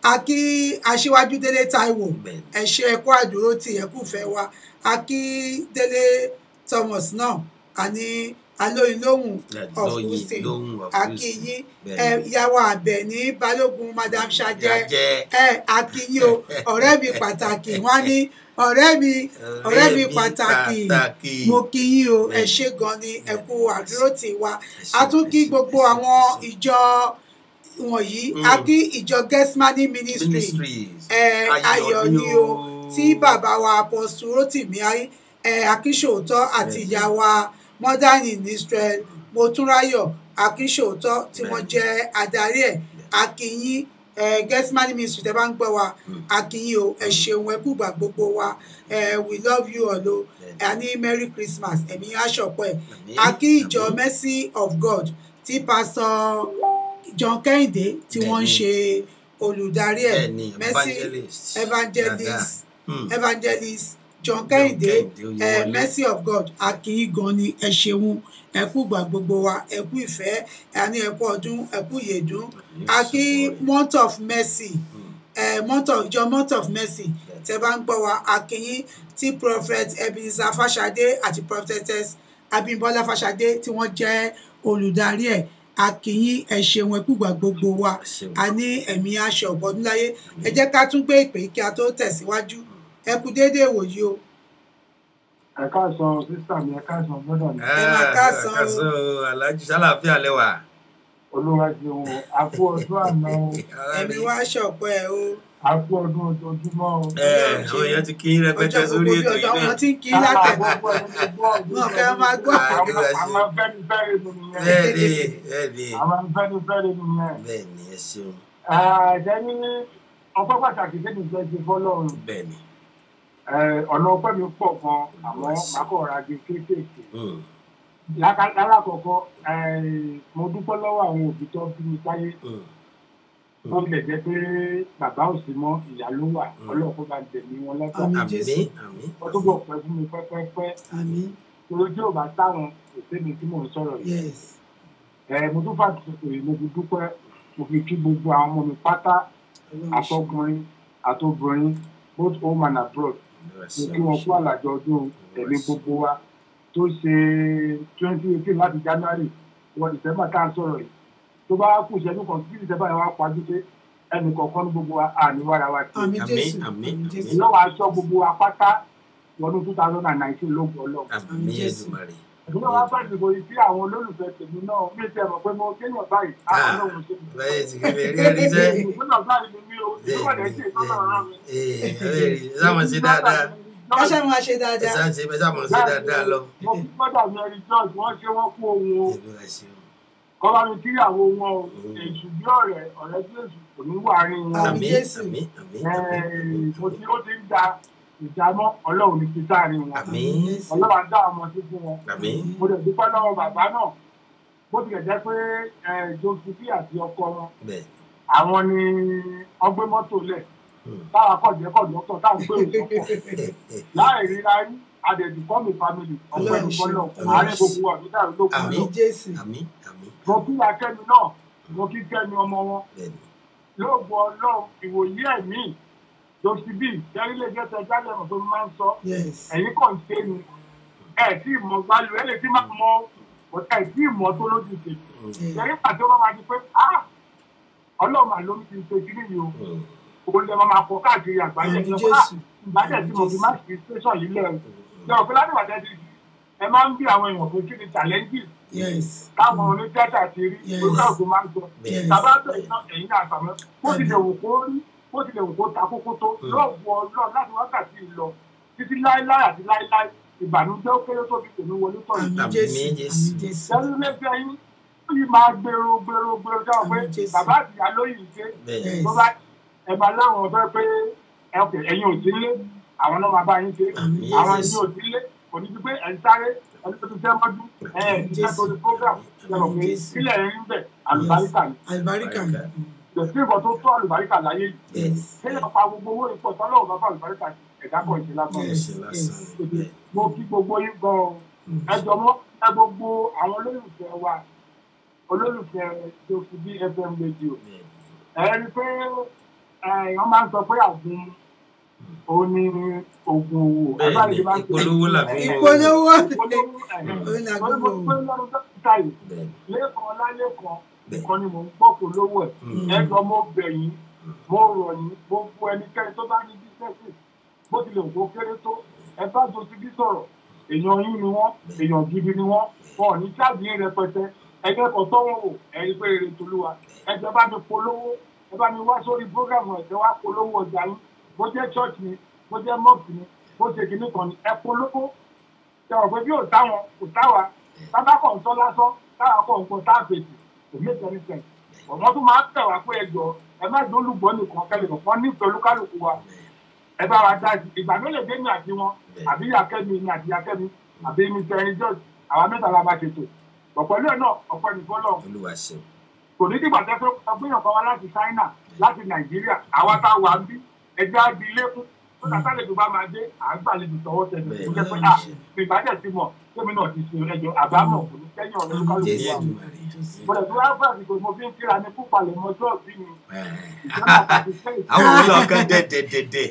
a kí aṣíwájú Délé Táíwò ẹ ṣé ẹ kú àdúró tì ẹ kú fẹ́ wa a kí Délé Thomas náà àní alóyin lóhùn of Houston a kí yín ìyàwó Àbẹ̀ní Balógun Madam Ṣajẹ a kí yín o ọ̀rẹ́ mi pàtàkì wọ́n ní ọ̀rẹ́ mi pàtàkì mo kí yín o ẹ ṣé gan ni ẹ kú àdúró tì wa a tún kí gbogbo àwọn ìjọ wọ̀nyí a kí ìjọ Getsemani Ministry ayọ̀ ni o tí bàbá wa Apostle Rótìmí Akínsòótọ́ àti ìyá wa Modern in Israel Motúnráyọ̀ Akínsòótọ́ tí wọ́n jẹ́ adarí ẹ̀ a kí yín Getsemani Ministry tẹ́ bá ń gbọ́ wa a kí yín o ẹ ṣeun ẹ kú gbà gbogbo wa we love you all o a ní Merry Christmas ẹ̀mí aṣọ̀pọ̀ ẹ̀ a kí ìjọ Mercy of God tí Pastor John Kẹ́hìndé tí wọ́n ń ṣe olùdarí ẹ̀ Mercy evangelist John Kẹ́hìndé Mercy of God a kí yín gan ni ẹ ṣeun ẹ kú gbà gbogbo wa ẹ kú ìfẹ́ ẹ ní ẹ kú ọdún ẹ kú ìyèdún a kí month of mercy month of mercy tẹ bá ń gbọ́ wa a kí yín tí prophet Ebenezer Fáṣadé àti prophetess Abímbọ́lá Fáṣadé tí wọ́n jẹ́ olùdarí ẹ̀ a kí yín ẹ ṣeun ẹ kú gbà gbogbo wa a ní ẹ̀mí aṣọ ọ̀bọ̀dún láyé ẹ jẹ́ ká tún gbé ìpè kí a tó tẹ̀síwájú ẹ kú déédéé wòyí o. ẹ káàsán sísá mi ẹ káàsán gbọ́dọ̀ mi. ẹ máa káàsán o alájú sálàáfíà lẹ́wà. olúwa ṣeun a kú ọdún àná o. ẹ̀mí wá ṣọ̀pọ̀ ẹ̀ o. a kú ọdún ojoojúmọ́ o. àwọn èèyàn ti kí rẹpẹtẹ sórí ètò yìí náà. ọjọ́ ti kí látẹ̀. wọn kẹ́ máa gbọ́. àwọn afẹ́nifẹ́re mi nìyẹn. bẹ́ẹ̀ni. àwọn afẹ́nifẹ́re mi nìyẹn. bẹ́ẹ̀ni ẹ ṣeun. ẹ̀jẹ̀ ní ọpẹ́ pàtàkì tẹ́lẹ̀ fẹ́ ṣe fọ́lọ́run. bẹ́ẹ̀ni. ọ̀nà ọpẹ́ mi pọ̀ gan àwọn akọ̀rọ̀adé kéékèèké. lálákọ̀ọ́kọ́ mo dúpẹ́ lọ́wọ́ àwọn òbí tó bí mi sáyé. wọ́n lè jẹ́ pé bàbá ò sí mọ́ ìyá ló wà ọlọ́ọ̀kọ́ bá tẹ̀lé wọn lọ́tọ̀. àmín. wọ́n tó bọ̀ pẹ́ fún mi pẹ́pẹ́pẹ́. torí tí ò bá táwọn kò sẹ́ni tí mò ń sọ̀rọ̀ yìí. mo tún fàtúntò yìí mo fi dúpẹ́ mo fi kí gbogbo àwọn ọmọ mi pátá àtọkùnrin àtobìnrin both home and abroad mo kí wọn kú àlàjọ ọdún ẹ̀mí gbogbo wa tó ṣe 2018 láti January wọ December tá à ń sọ̀rọ̀ yìí tó bá kù ìṣẹ́jú kan sí December yẹn wá pajú pé ẹnì kọ̀ọ̀kan ní gbogbo wa àníwára wa sí i lọ́wọ́ aṣọ gbogbo wa pátá lọ́dún 2019 ló gbọ́ lọ. ìdílé wa bá ìdìbò yìí sí àwọn olólùfẹ́ tèmi náà bí ti ẹ̀ mọ̀ pé mo kéèyàn báyìí àwọn olóhùn ṣe mi. bẹ́ẹ̀ ti kí bẹ́ẹ̀ rí ẹni jẹ́. ìpínlẹ̀ báyìí ni mí o ìdílé rẹ̀ ṣe ìtọ́nà ọ̀rọ̀ mi. sáwọn ṣe dáadáa. ẹ ṣe máa ṣe dáadáa. ẹ ṣe máa ṣe dáadáa lọ. mo fi gbọ́dọ̀ mi ẹni George wọ́n ṣe wọ́n kú ohun o. kọ́ba mi kíyàwó wọn o èṣù bí ọ̀rẹ́ tí èṣù kò ní wà rí wọn. mo ti ó ti ń da ìdámọ́ ọlọ́run ní ti sáàrin wọn ọlọ́run á dá ọmọ sí fún wọn mo lè dúpẹ́ lọ́wọ́ bàbá náà bó tilẹ̀ jẹ́ pé Josephine àti ọkọ wọn àwọn ni wọ́n gbé mọ́tò lẹ̀ táwa kọ̀jẹ́ kọ̀dọ́tọ̀ táwọn gbé òṣùpọ̀ láì ríra rí adẹ̀dù kọ́mì family ọ̀pẹ́ ìfọ́lọ́ ààrẹ gbogbo ọ̀dún dàrú lókun lọ. mo kí akẹ́mi náà mo kí kẹ́mi ọmọ wọn lóògùn ọlọ́run ìwòye ẹ̀mí Josephine jẹ́rílẹ̀ gẹ́sẹ̀ jáde ọ̀rọ̀ tó máa ń sọ ẹ̀yìn kàn ṣe ni ẹ̀ tí ìmọ̀ gbalu ẹ̀ lè tí máa mọ ẹ̀ tí ìmọ̀ tó lójú ṣe jẹ́rí pàṣẹ wọn máa di pé ọlọ́run àlọ́ mi ti ṣe kí nìyí o òun lè máa kọ káàkiri àgbáyé ìgbàjẹ́ tí mo fi máa ṣe tẹ̀sán yìí lẹ́rù lọ́wọ́ pé láti wàjẹ́ ti ẹ máa ń bí àwọn èèyàn pé kí ni challenges táwọn onítíátà ti rí lórí ọ̀gbìn máa ń sọ tàbá bẹ̀rẹ̀ náà ẹ̀yìn àtàwọn bó ti lè wò kó rí bó tilẹ̀ wò kó ta kókó tó lọ́wọ́ ọlọ́run láti wákàtí lọ títí láéláé àti láéláé ìbànújẹ́ ó kéré tó fi tèmi wọlé tọ̀ yìí. ẹni lẹ́gbẹ̀ẹ́ yín ó yìí máa gbèrò dáwọ́ pé bàbá àtìyá lóyìn ṣe tó bá ẹ máa láwọn ọ̀fẹ́ pé ẹ̀yin ò sí lé àwọn náà máa bá yín ṣe àwọn ẹ̀yin ò sí lé kò ní ti pé ẹ̀ ń sáré ẹni tó ti fẹ́ mọ́jú ìṣẹ́ tó ti program ṣẹlẹ̀ pé sílẹ̀ ẹ̀ ń bẹ̀ àlùbáríkà ni. Ìgbésí ìbọn tó tó àlùbáríkà láyé yìí. Kéèyàn pa gbogbo owó ìpọ̀ tọ́lọ́wọ́ bàbá àlùbáríkà ẹ̀dá kan ìṣe lásán. Mo kí gbogbo yín gan-an. Ẹ jọ̀mọ́ ẹ gbogbo àwọn olólùfẹ́ wa olólùfẹ́ Josephine FM radio. Ẹ rí pé wọ́n máa ń sọ pé àgùn òun ni oògùn owó. bẹ́ẹ̀ni ìpolówó làbí ìpolówó lẹ́ẹ̀kan lálẹ́kan nǹkan ni mò ń gbọ́ polówó ẹ̀ ẹjọ́ mo bẹ̀ yín mo rọ̀ yín mo fún ẹnikẹ́ni tó bá ní bísẹ́sì bó tilẹ̀ kó kéré tó ẹ bá jọ ti bí sọ̀rọ̀ èèyàn yín ni wọ́n èèyàn gidi ni wọ́n wọn ò ní ṣáàbì yín rẹpẹtẹ ẹgbẹ́ kan tó wọ́n wò ẹ̀yin pé èrè tolúwa ẹjọ́ bá mi polówó ẹ bá mi wá sórí prógrámù ẹ̀jẹ̀ wá polówó ọjà yín bó jẹ́ chọ́ọ̀chì ni bó jẹ́ mọ́ọ̀kì ni bó ṣe kìíní kan ni ẹ polówó ṣe wọ́n pé bí ò táwọn kò táwa bàbá kan ń tọ́ lásán táwa kan ń pọ̀ táàfèsì kò méjì ẹni sẹ́yìn ọ̀mọ́ tó máa ń tẹ̀ wá pé ẹjọ́ ẹ má jẹ́ olùgbọ́ nìkan kẹ́lẹ́ kọ̀ọ̀kan ní pẹ̀lú kálukú wa ẹ bá wa dá ìgbà tó lè dé mi àti wọn àbí yakẹ́mi ni àti yakẹ́mi àbí mi tẹ̀rín jọ́ọ̀jì àwa mẹ́ta la máa ṣètò ọ̀pẹ̀lú ẹ̀ náà ọ̀pẹ̀ nìkan lọ kò ní dìgbà tẹ́ pé ọgbìyàn kan wá láti China láti Nàìjíríà àwa tá a wà ń bí ẹjẹ́ á di ilé fún tó tàtàlejò bá máa dé àgbàlejò tọwọ́ tẹ̀lé tó jẹ́ pé ìbàdàn ti mọ̀ tómi náà ti ṣe ẹjọ́ àbámọ̀ kò ní kẹ́yìn ọ̀rọ̀ olúkálùkù wa bọ̀dẹ̀ tó wá fà nígbà mo fi ń kíra ní púpalẹ̀ mọ́jọ́ bí mi. àwọn olùkọ́ dẹ̀dẹ̀dẹ̀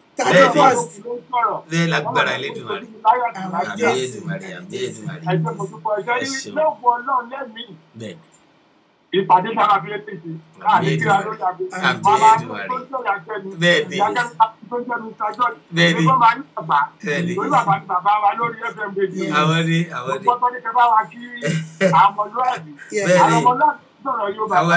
bẹ́ẹ̀ lágbára Elédùmarè àmì Èdùmàrè àmì Èdùmàrè ẹjọ́ mo dúpọ̀ ẹjọ́ yìí lọ́wọ́ ọlọ́run lẹ́mìí ìpàdé sára fi létí sí káàdé kíra ló yàgò màmá tó ń jọyà jẹni bẹ́ẹ̀ni tó ń jẹni sájọ́ ní wọ́n máa ń yàgbá lórí bàbá ni bàbá wa lórí FM radio àwọn ní gbọ́dọ̀ ní kẹfà wa kí àwọn ọmọlúwàbí àwọn ọmọlúwàbí sọ̀rọ̀ yóò bàbá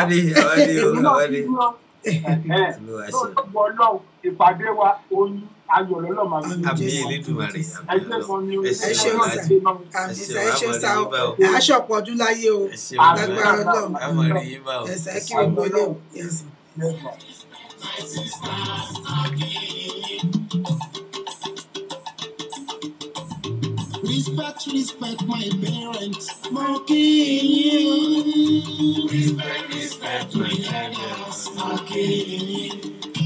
ọlọ́run ìpàdé wa oyin ayọ̀ lọ́lọ́ máa ń àmì Elédùmarè ẹ ṣe sá o aṣọpọ̀ ọdún láyé o lágbára Ọlọ́run ẹ̀sẹ̀ kí gbogbo ilé o. Respect my parents. Mo kí yín. Respect my parents. Mo kí yín.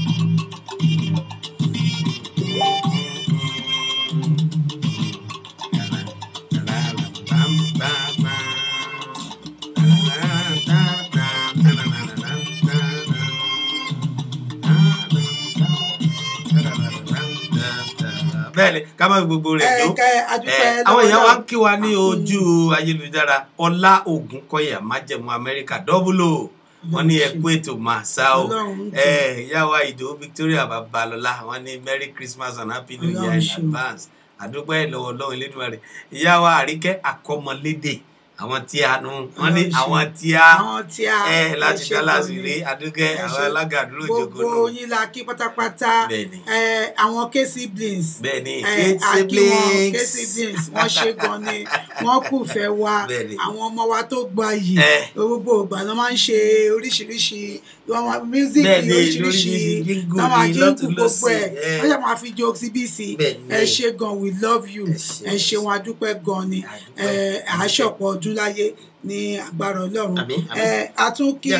bẹ́ẹ̀ni ká má gbogbo rẹ̀ jó àwọn èèyàn wa ń kí wa ní ojú ayélujára Ọlá Ògúnkọ̀yà májẹ̀mú Amẹ́ríkà dọ́bùlò wọ́n ní ẹkú ètò màsá o ìyá wa Ìdòwú Victoria Babalọ́lá wọ́n ní Merry Christmas and Happy New Year in advance àdúpẹ́ lọ́wọ́ Ọlọ́run Elédùmarè ìyá wa Àríkẹ́ Àkọ́mọlédè àwọn tí a nu wọn ní àwọn tí a láti Dallas rí adúgẹ àwọn alága àdúró ìjókòó nù. gbogbo yín la kí pátápátá àwọn K-siblings K-siblings wọ́n ṣe gan ni wọ́n kù fẹ́ wa àwọn ọmọ wa tó gba yìí gbogbo ìgbà ló máa ń ṣe oríṣiríṣi music oríṣiríṣi táwọn àjíǹkù gbogbo ẹ̀ wọ́n ṣe máa fi jó CBC ẹ ṣe gan we love you ẹ ṣeun adúpẹ́ gan ni àṣọpọ̀ ọdún láyé ní agbára Ọlọ́run a tún kí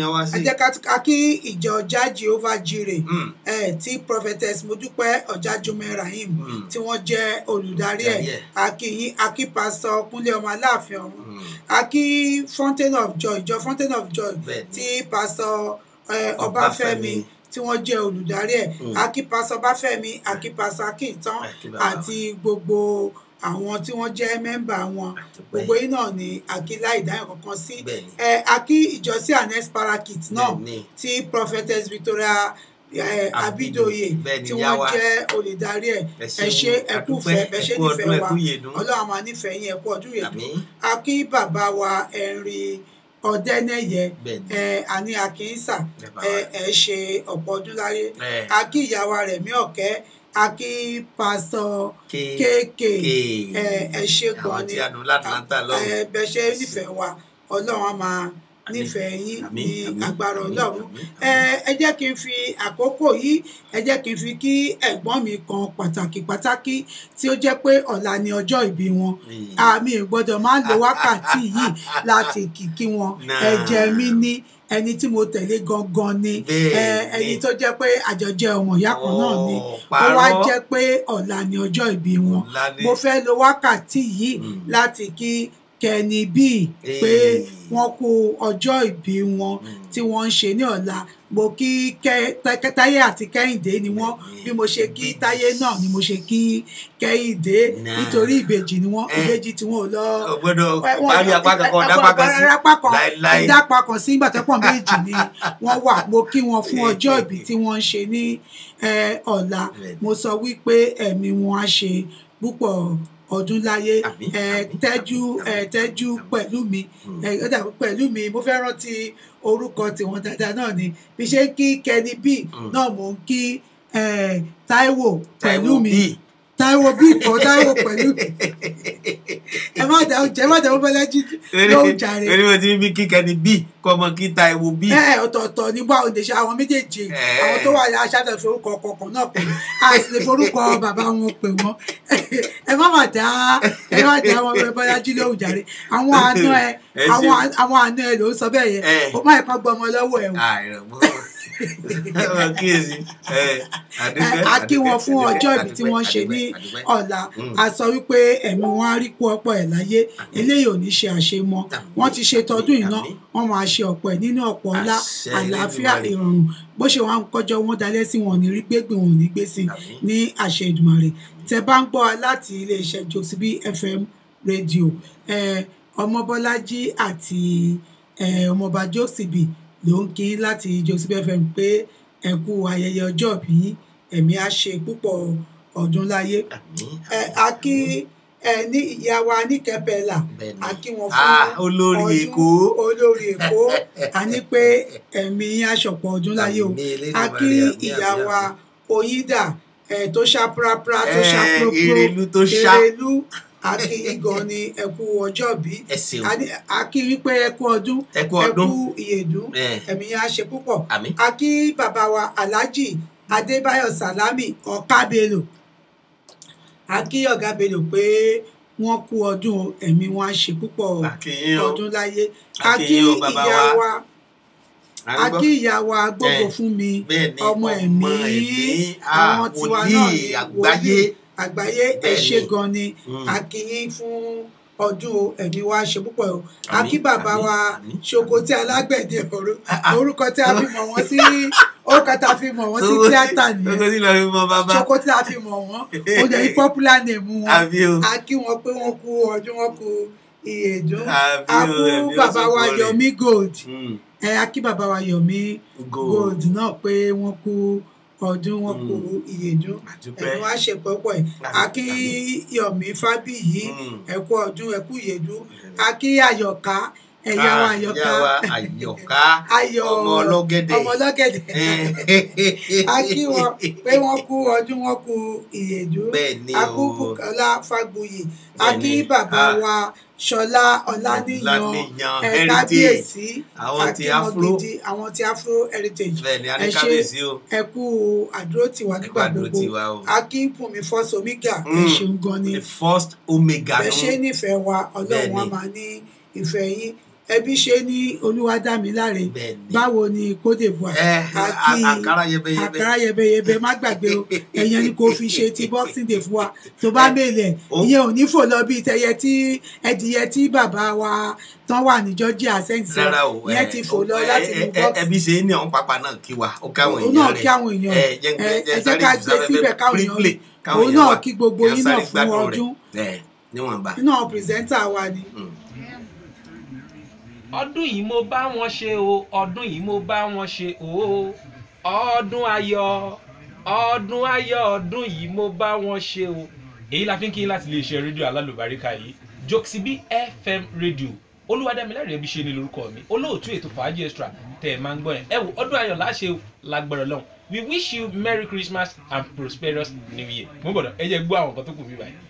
kí ìjọ ọjà Jehovah Jireh tí prophetess Modúpẹ́ Ọ̀jájúmọ́ Rahim tí wọ́n jẹ́ olùdarí ẹ̀ akí pastor Kúnlé ọmọ Aláàfin ọ̀run akí Fountain of Joy ìjọ Fountain of Joy tí pastor Ọbáfẹ́mi tí wọ́n jẹ́ olùdarí ẹ̀ akí pastor Ọbáfẹ́mi akí pastor Akíntán àti gbogbo àwọn tí wọ́n jẹ́ mẹ́mbà wọn gbogbo yìí náà ni àkílá ìdáyàn kankan sí àkí ìjọsí anes parakit náà tí prophetess Victoria Abidoye tí wọ́n jẹ́ olùdarí ẹ̀ ẹ ṣé ẹkúfẹ́ ẹ ṣé nífẹ̀ẹ́ wa Ọlọ́run máa nífẹ̀ẹ́ yín ẹkú ọdún yèdú àkí bàbá wa Henry Ọdẹ́nẹ́yẹ àní Akínṣà ẹ ṣe ọ̀pọ̀ ọdún láyé àkí ìyàwó Rẹ̀mí Ọ̀kẹ́ akí pásọ kéèké ẹ ṣe gan ni bẹ ṣe nífẹ̀ẹ́ wa Ọlọ́run á máa nífẹ̀ẹ́ yín ní agbára Ọlọ́run ẹ jẹ́ kí n fi àkókò yìí ẹ jẹ́ kí n fi kí ẹ̀gbọ́n mi kan pàtàkì tí ó jẹ́ pé ọ̀la ni ọjọ́ ìbí wọn àmì ìgbọ́dọ̀ máa ń lo wákàtí yìí láti kí wọn ẹ̀jẹ̀ mi ní ẹni tí mo tẹ̀lé gangan ni ẹni tó jẹ́ pé àjọjẹ ọmọ ìyá kan náà ni ó wá jẹ́ pé ọ̀la ni ọjọ́ ìbí wọn mo fẹ́ lo wákàtí yìí láti kí kẹ́ni bíi pé wọ́n kú ọjọ́ ìbí wọn tí wọ́n ń ṣe ní ọ̀la mo kí Táyé àti Kẹ́hìndé ni wọ́n bí mo ṣe kí Táyé náà ni mo ṣe kí Kẹ́hìndé nítorí ìbejì ni wọ́n ìbejì tí wọ́n ò lọ parí apá kankan dápá kan sí ìgbà tẹ́pọ̀ méjì ni wọ́n wà mo kí wọn fún ọjọ́ ìbí tí wọ́n ń ṣe ní ọ̀la mo sọ wípé ẹ̀mí wọn á ṣe púpọ̀ ọdún láyé tẹ́jú pẹ̀lú mi mo fẹ́ rántí orúkọ tiwọn dáadáa náà ni bí ṣe ń kí Kenny B náà mò ń kí Táíwò pẹ̀lú mi Táíwò bí ìkọ́ Táíwò pẹ̀lú mi ẹ má dáwọ́ Bọ́lájí lóhùn jàre. torí mo ti ń bí kí Kenny B kọ́ ọmọ kí Táíwò bí. ọ̀tọ̀ọ̀tọ̀ ní bá òde ṣe àwọn méjèèjì àwọn tó wà aṣáájú forúkọ kọ̀ọ̀kan náà pè wọ́n a sì lè forúkọ bàbá wọn pè wọ́n ẹ má dá wọn Bọ́lájí lóhùn jàre àwọn àna ẹ ló ń sọ bẹ́ẹ̀ yẹn ó má ẹ̀kọ́ gbọmọ lọ́wọ́ ẹ̀ wọ́n. A kí wọn fún ọjọ́ ìbí tí wọ́n ṣe ní ọ̀la a sọ wípé ẹ̀mí wọn á rí kú ọ̀pọ̀ ẹ̀ láyé eléyìí ò ní ṣe àṣemọ́ wọ́n ti ṣe tọdún iná wọ́n máa ṣe ọ̀pọ̀ ẹ̀ nínú ọ̀pọ̀ ọlá àlàáfíà ìrọ̀rùn bó ṣe wọn kọjọ wọn dalẹ̀ sí wọn ò ní rí gbégbé wọn ò ní gbé sí ní àṣẹ Èdùmàrè tẹ bá ń gbọ́ láti iléeṣẹ́ Josibi FM rédíò ọmọ Bọ́lájí àti ọmọọba Josibi ló ń kí láti Josibi FM pé ẹ kú ayẹyẹ ọjọ́ ìbí ẹ̀mí á ṣe púpọ̀ ọdún láyé a kí ní ìyá wa ní Kẹpẹlà a kí wọn fún olórí Èkó a ní pé ẹ̀mí aṣọ̀pọ̀ ọdún láyé o a kí ìyá wa Oyídà tó ṣá prapra tó ṣá propro Erelu aki igan ni ẹkú ọjọ́ bí aki wípé ẹkú ọdún ẹkú ìyèdún ẹ̀mí á ṣe púpọ̀ aki bàbá wa Alhaji Adébáyọ̀ Sàlámì Ọ̀ká Bello aki ọ̀gá Bello pé wọ́n kú ọdún ẹ̀mí wọn á ṣe púpọ̀ ọdún láyé aki ìyá wa gbogbo fún mi ọmọ ẹ̀mí àwọn tiwa náà ní àgbáyé ẹ ṣé gan ni a kí yín fún ọdún ẹ̀mí wa ṣe púpọ̀ o a kí bàbá wa Ṣòkòtì alágbẹ̀dẹ orúkọ tí a fi mọ̀ wọ́n sí orúkọ tí a fi mọ̀ wọ́n sí tíátà nìyẹn Ṣòkòtì a fi mọ̀ wọ́n ó jẹ́ popular name wọn a kí wọn pé wọ́n kú ọdún wọn kú ìyèdún a kú bàbá wa Yomi Gold a kí bàbá wa Yomi Gold náà pé wọ́n kú ọdún wọn kú ìyèdún ẹni wá ṣe pọ̀pọ̀ ẹ̀ akí Yomi Fábíyì ẹkú ọdún ẹkú ìyèdún akí Àyọ̀ká ẹ̀yà wa Àyọ̀ká ọmọ ọlọ́gẹ̀dẹ̀ akí wọn pé wọ́n kú ọdún wọn kú ìyèdún akú Bùkọ́lá Fágbuyì akí bàbá wa Ṣọlá Ọláníyan kábíyèsí àti àwọn ti Afro Heritage ẹ ṣé ẹ kú àdúró tiwa nígbà gbogbo akínpùnmi First Omega ẹ ṣeun gan ni ẹ ṣe nífẹ̀ẹ́ wa Ọlọ́run wa máa ní ìfẹ́ yín ẹbí ṣe ní Olúwadámiláre báwo ni Côte d'Ivoire àkàrà yẹbẹyẹbẹ má gbàgbé o ẹ̀yẹn ni kò fi ṣe ti Boxing Day fún wa tó bá mélẹ̀ ìyẹn ò ní fò lọ bí ẹdìyẹ tí bàbá wa tán wà ní Georgia sẹ́ǹtì ìyẹn ti fò lọ láti mú box. ẹbí ṣe ní àwọn pápá náà kí wa ó káwọn èèyàn rẹ òun náà kí àwọn èèyàn ẹ jẹ́ ká gbé síbẹ̀ káwọn èèyàn òun náà kí gbogbo yín náà fún ọdún iná pírẹsẹ́ńtà wa ni. ọdún yìí mo bá wọn ṣe o ọdún yìí mo bá wọn ṣe o ọdún ayọ̀ ọdún yìí mo bá wọn ṣe o. èyí la fi ń kí láti lè ṣe rédíò alálùbáríkà yìí Josibi FM rédíò Olúwadámiláre ẹbí ṣe ní lórúkọ mi olóòtú ètò fàájì extra tẹ ẹ máa ń gbọ́ yẹn ẹ wò ọdún ayọ̀ láṣẹ lágbára Ọlọ́run we wish you Merry Christmas and prosperous New Year. mo gbọ́dọ̀ ẹ jẹ́ gbọ́ àwọn nǹkan tó kù mí báyìí.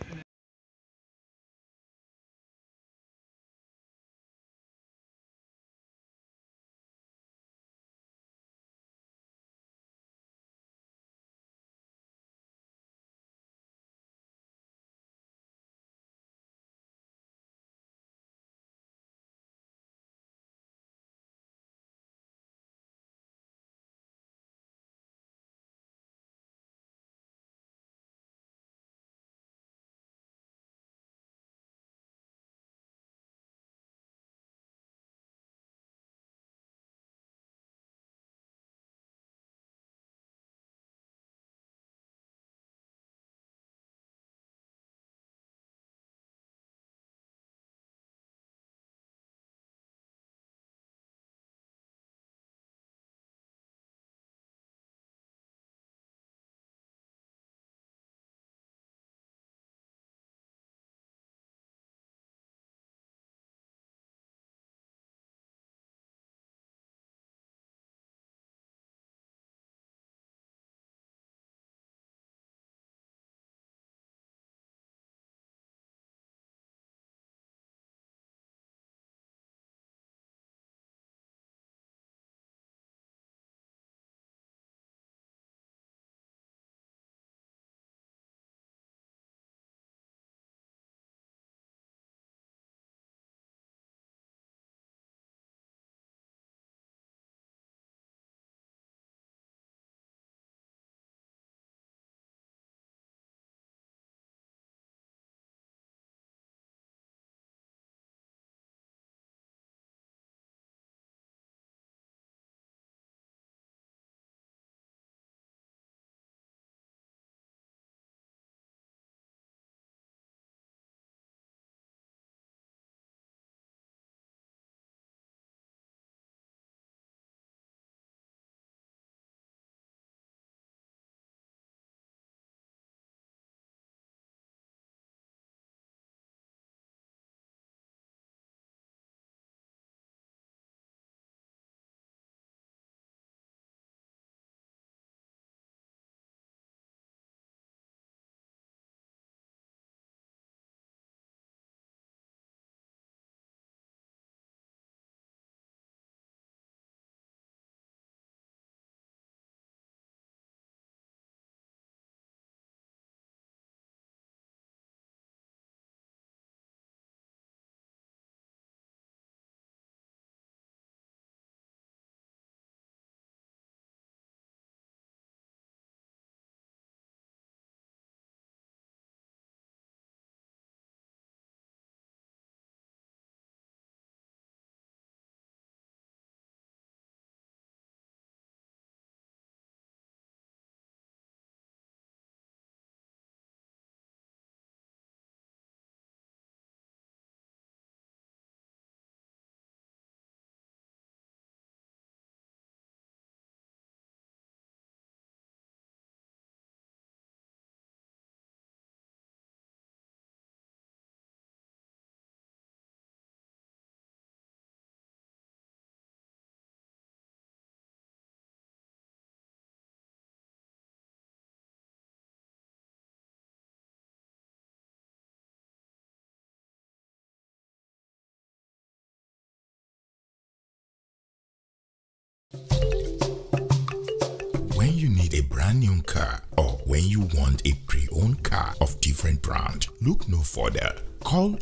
brand new car or when you want a pre-owned car of different brand, look no further. Call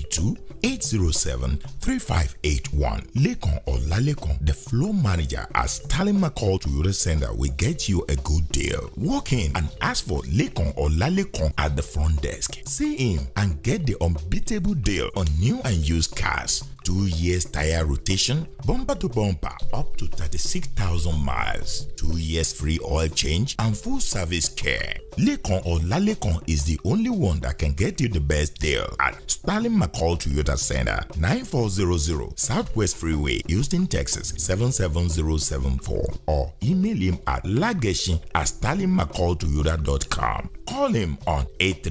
832-807-3581. Lekon or Lalekon, the floor manager at Sterling McCall Toyota Center, will get you a good deal. Walk in and ask for Lekon or Lalekon at the front desk. See him and get the unbeatable deal on new and used cars. 2 years tire rotation, bumper to bumper, up to 36,000 miles. 2 years free oil change and full service care. Lekon or Lalekon is the only one that can get you the best deal at Sterling McCall Toyota Center, 9400 Southwest Freeway, Houston, Texas 77074, or email him at lageshin@sterlingmccalltoyota.com. Call him on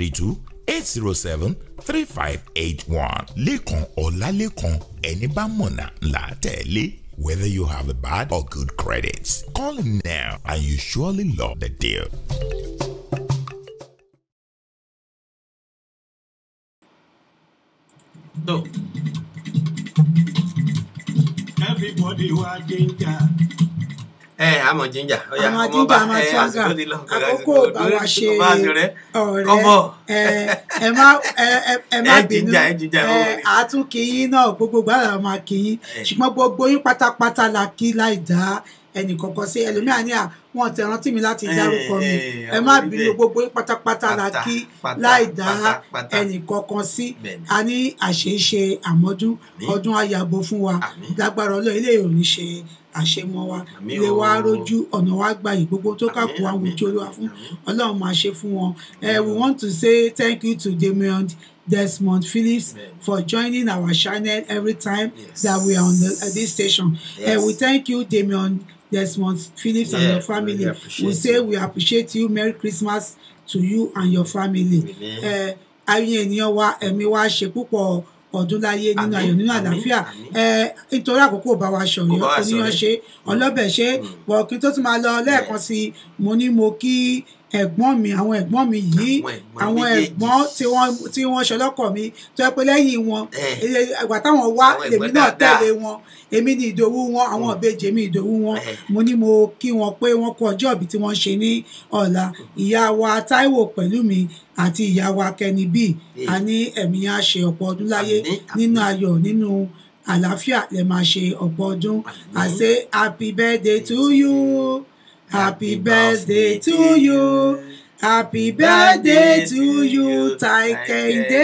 832-807-3581. Lekon or Lalekon, Eniba Mona La Tele. Whether you have a bad or good credits, call him now and you surely love the deal. So, everybody was ginger. àmọ̀ jíjà ọ̀yà àwọn ọmọ ọba máa swaga àkókò bá wa ṣe ọ̀rẹ́ ẹ má bínú àtúnkìyín náà gbogbo gbàdá máa kìyín ṣùgbọ́n gbogbo yín pátápátá la kí láì dá ẹnì kọ̀ọ̀kan sí ẹlòmíràn ní wọn ti rántí mi láti dárúkọ mi ẹ má bínú gbogbo yín pátápátá la kí láì dá ẹnì kọ̀ọ̀kan sí a ní àṣeṣe àmọ́dún ọdún ayàbò fún wa lágbára Ọlọ́run ilé ìròyìn ṣe àṣemọ wa ilé wa rójú ọ̀nà wa gbà yìí gbogbo tó kàkó àwọn ojú olúwa fún Ọlọ́run máa ṣe fún wọn. We want to say thank you to Damian Desmond Phillips for joining our channel every time that we are on this station. We thank you, Damian Desmond Phillips and your family. We say we appreciate you. Merry Christmas to you and your family. Ayé ènìyàn wa ẹ̀mí wa ṣe púpọ̀ ọdún láyé nínú ayọ̀ nínú àlàáfíà nítorí àkókò bá wa ṣọ̀rẹ́ oníyan ṣe ọlọ́bẹ̀ ṣe bọ̀ kí tó tún máa lọ lẹ́ẹ̀kan sí mo ní mo kí ẹ̀gbọ́n mi àwọn ẹ̀gbọ́n mi yìí àwọn ẹ̀gbọ́n tí wọ́n ṣọlọ́kọ̀ mi tó yẹ pé lẹ́yìn wọn ìgbà táwọn wá lèmi náà tẹ̀lé wọn èmi ní ìdòwú wọn àwọn ìbejì mi ìdòwú wọn mo ní mo kí wọn pé wọ́n kú ọjọ́ ìbí tí wọ́n ṣe ní ọ̀la ìyá wa Táíwò pẹ̀lú mi àti ìyá wa Kẹ́ni bí a ní ẹ̀mí á ṣe ọ̀pọ̀ ọdún láyé nínú ayọ̀ nínú àlàáfíà lè máa ṣe ọ̀pọ̀ ọdún. I say happy birthday to you. Happy birthday to you. Happy birthday to you, Taikende.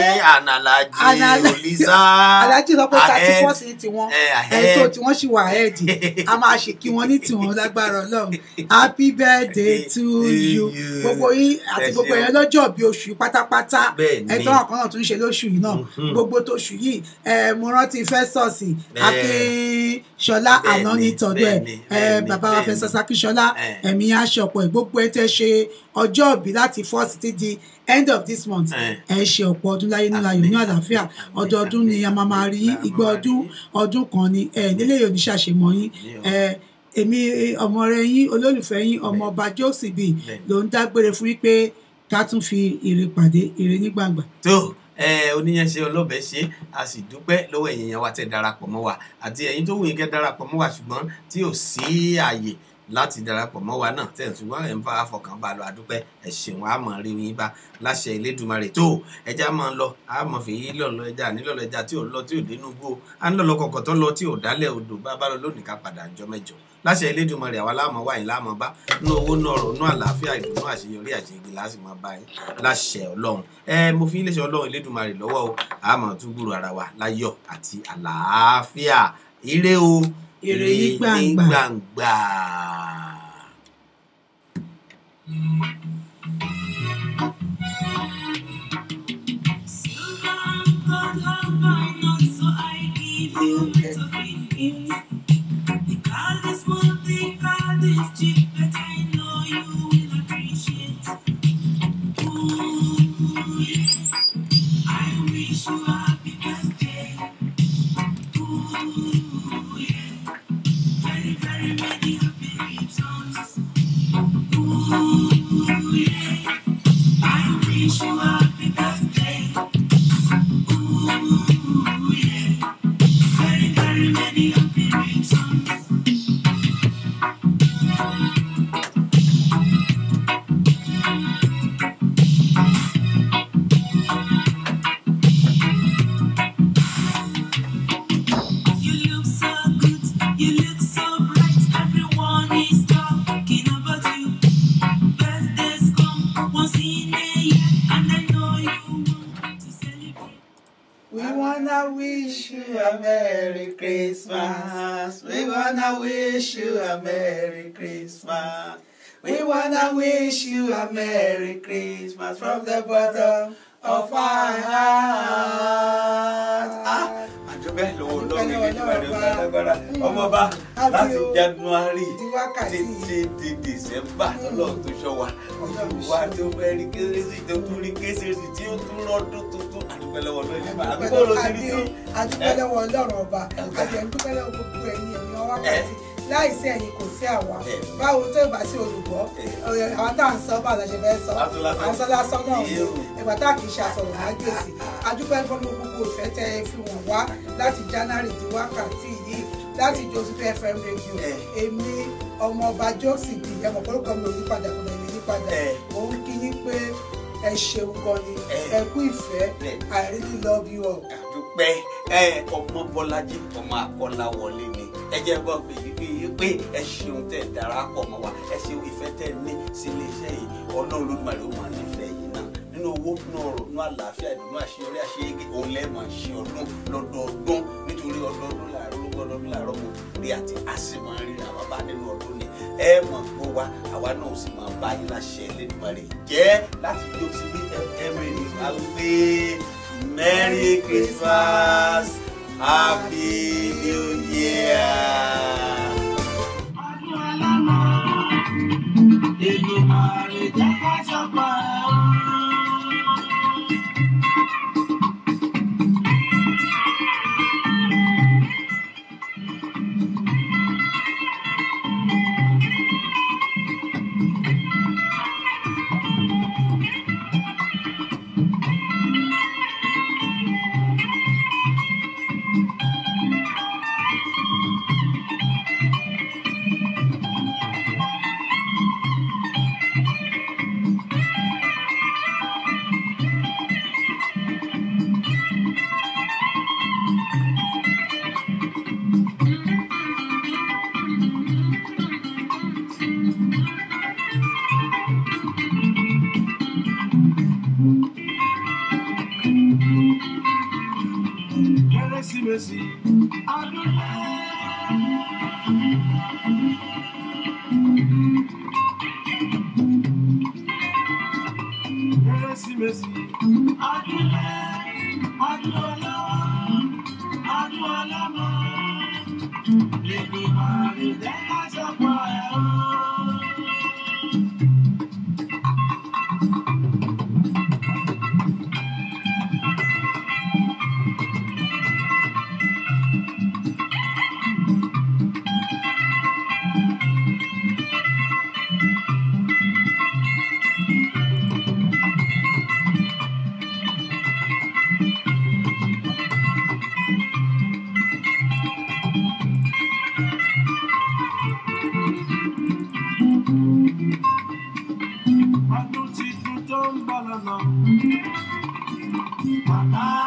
Alhaji sọ pé 34 sí tiwọn ẹ̀sọ́ tí wọ́n ṣì wà ẹ̀dì a máa ṣe kí wọ́n ní tiwọn lágbára Ọlọ́run. Happy birthday to you. Gbogbo yín àti gbogbo ẹ̀yàn lọ́jọ́ bí oṣù pátápátá ẹ̀tọ́ ọ̀kan náà tún ṣe lóṣù yìí náà gbogbo tóṣù yìí mo rántí Festus Akínṣọlá àná ní tọ̀dọ̀ ẹ̀ bàbá wa Festus Akínṣọlá ẹ̀mí aṣọ̀pọ̀ gbogbo ẹ̀ tẹ́ ṣe ọjọ́ ìbí láti 4 títí di end of this month ẹ ṣe ọ̀pọ̀ ọdún láyé nínú ayọ̀ ní àlàáfíà ọdọọdún ni a máa rí igba ọdún kan ni nílé yóò ní ṣàṣemọ yín èmi ọmọ rẹ yín olólùfẹ́ yín ọmọ ọba Jósìbì ló ń dágbére fún yín pé ká tún fi ire pàdé ire ní gbàngbà. tó oníyanṣe ọlọ́bẹ̀ ṣe a sì dúpẹ́ lọ́wọ́ ẹ̀yin yẹn wa tẹ́ darapọ̀ mọ́ wa àti ẹ̀yin tó wù yín kẹ́ darapọ̀ mọ́ wa ṣùgbọ́n tí ò sí ààyè láti darapọ̀ mọ́ wa náà tẹ̀ ṣùgbọ́n ẹ̀ ń bá afọkàn bá lọ àdúpẹ́ ẹ̀ ṣeun a mọ̀ rí yín bá láṣẹ Elédùmarè tó ẹja máa ń lọ a mọ̀ fi yí lọ́lọ́ ẹja nílọ́lọ́ ẹja tí ò lọ tí ò dénú gbó a ń lọ́lọ́ kọ̀kọ̀ tó lọ tí ò dálẹ̀ odò bá bá lọ lónìí ká padà jọ mẹ́jọ láṣẹ Elédùmarè àwa láàmọ̀ wá yín láàmọ̀ bá nú owó nú ọrọ̀ nú àlàáfíà ìdùnnú àṣeyọrí àṣeyege láti máa bá yín láṣẹ Ọlọ́run mo fi iléeṣẹ́ Ọlọ́run Elédùmarè lọ́wọ́ o a mọ̀ tún gbúrò ara wa láyọ̀ àti àlàáfíà ire o ire ní gbàngbà. Very many happy reasons. Christmas. We wanna wish you a Merry Christmas. We wanna wish you a Merry Christmas from the bottom of our heart. Àjọbẹ́ lọ́wọ́ lọ́wọ́ ìgbàlódé ọmọba láti January títí di December tọ́lọ̀ tó ṣọ́ wa wá tó fẹ́ rí kérésì tó tún rí kérésì tí ó tún rọ́dún tuntun àdúpẹ́ lọ́wọ́ lọ́wọ́ àdúpẹ́ lọ́wọ́ Ọlọ́run ọba àti ẹ̀dúpẹ́ lọ́wọ́ gbogbo ẹ̀yìn wákàtí láìsí ẹ̀yin kò sí àwa báwo tó ìbá sí olùgbọ́ àwọn tá à ń sọ báwo la ṣe fẹ́ sọ àṣọ lásán náà ìgbà tá à kì í ṣe àsọ̀rọ̀ lágbèsì adúpẹ́ fún gbogbo ìfẹ́ tẹ́ ẹ fi wọ̀n wá láti January di wákàtí yìí láti Joseph FM radio èmi ọmọọba Joseph bíi ẹmọ kọ́lọ́kọ́ mi ò ní padà kò lè ní padà òun kí yín pé ẹ ṣeun gan ni ẹ kú ìfẹ́ I really love you all. àdúpẹ́ ọmọ Bọ́lájí ọmọ Akọ́láwọlé ni ẹ jẹ́ bọ́ pé ẹ ṣeun tẹ́ darapọ̀ mọ́ wa ẹ ṣeun ìfẹ́ tẹ́ ní sí iléeṣẹ́ yìí Ọlọ́run Olódùmarè ó máa nífẹ̀ẹ́ yìí náà nínú owó nínú ọrọ̀ nínú àlàáfíà ìdùnnú àṣeyọrí àṣeyege òun lẹ́ẹ̀mọ̀ ṣe ọdún lọ́dọọdún nítorí ọdọọdún làárọ̀ mọ̀ rí àti àsìmọ̀ rírà wá bá nínú ọdún ni ẹ mọ̀ gbọ́ wa àwa náà sì máa bá yín láṣẹ Elédùmarè jẹ́ láti jó sí bí ẹ̀mẹ́rin ìgbà wípé Merry Christmas Happy New Year. Kérésìmesì ọdún Kérésìmesì ọdún ọlọ́wọ́ ọdún ọlọ́mọ Èdùmàrè jẹ́ ká ṣọpọ̀ ẹ̀ o. Ọdún titun tó ń bọ̀ lọ́nà. Bàbá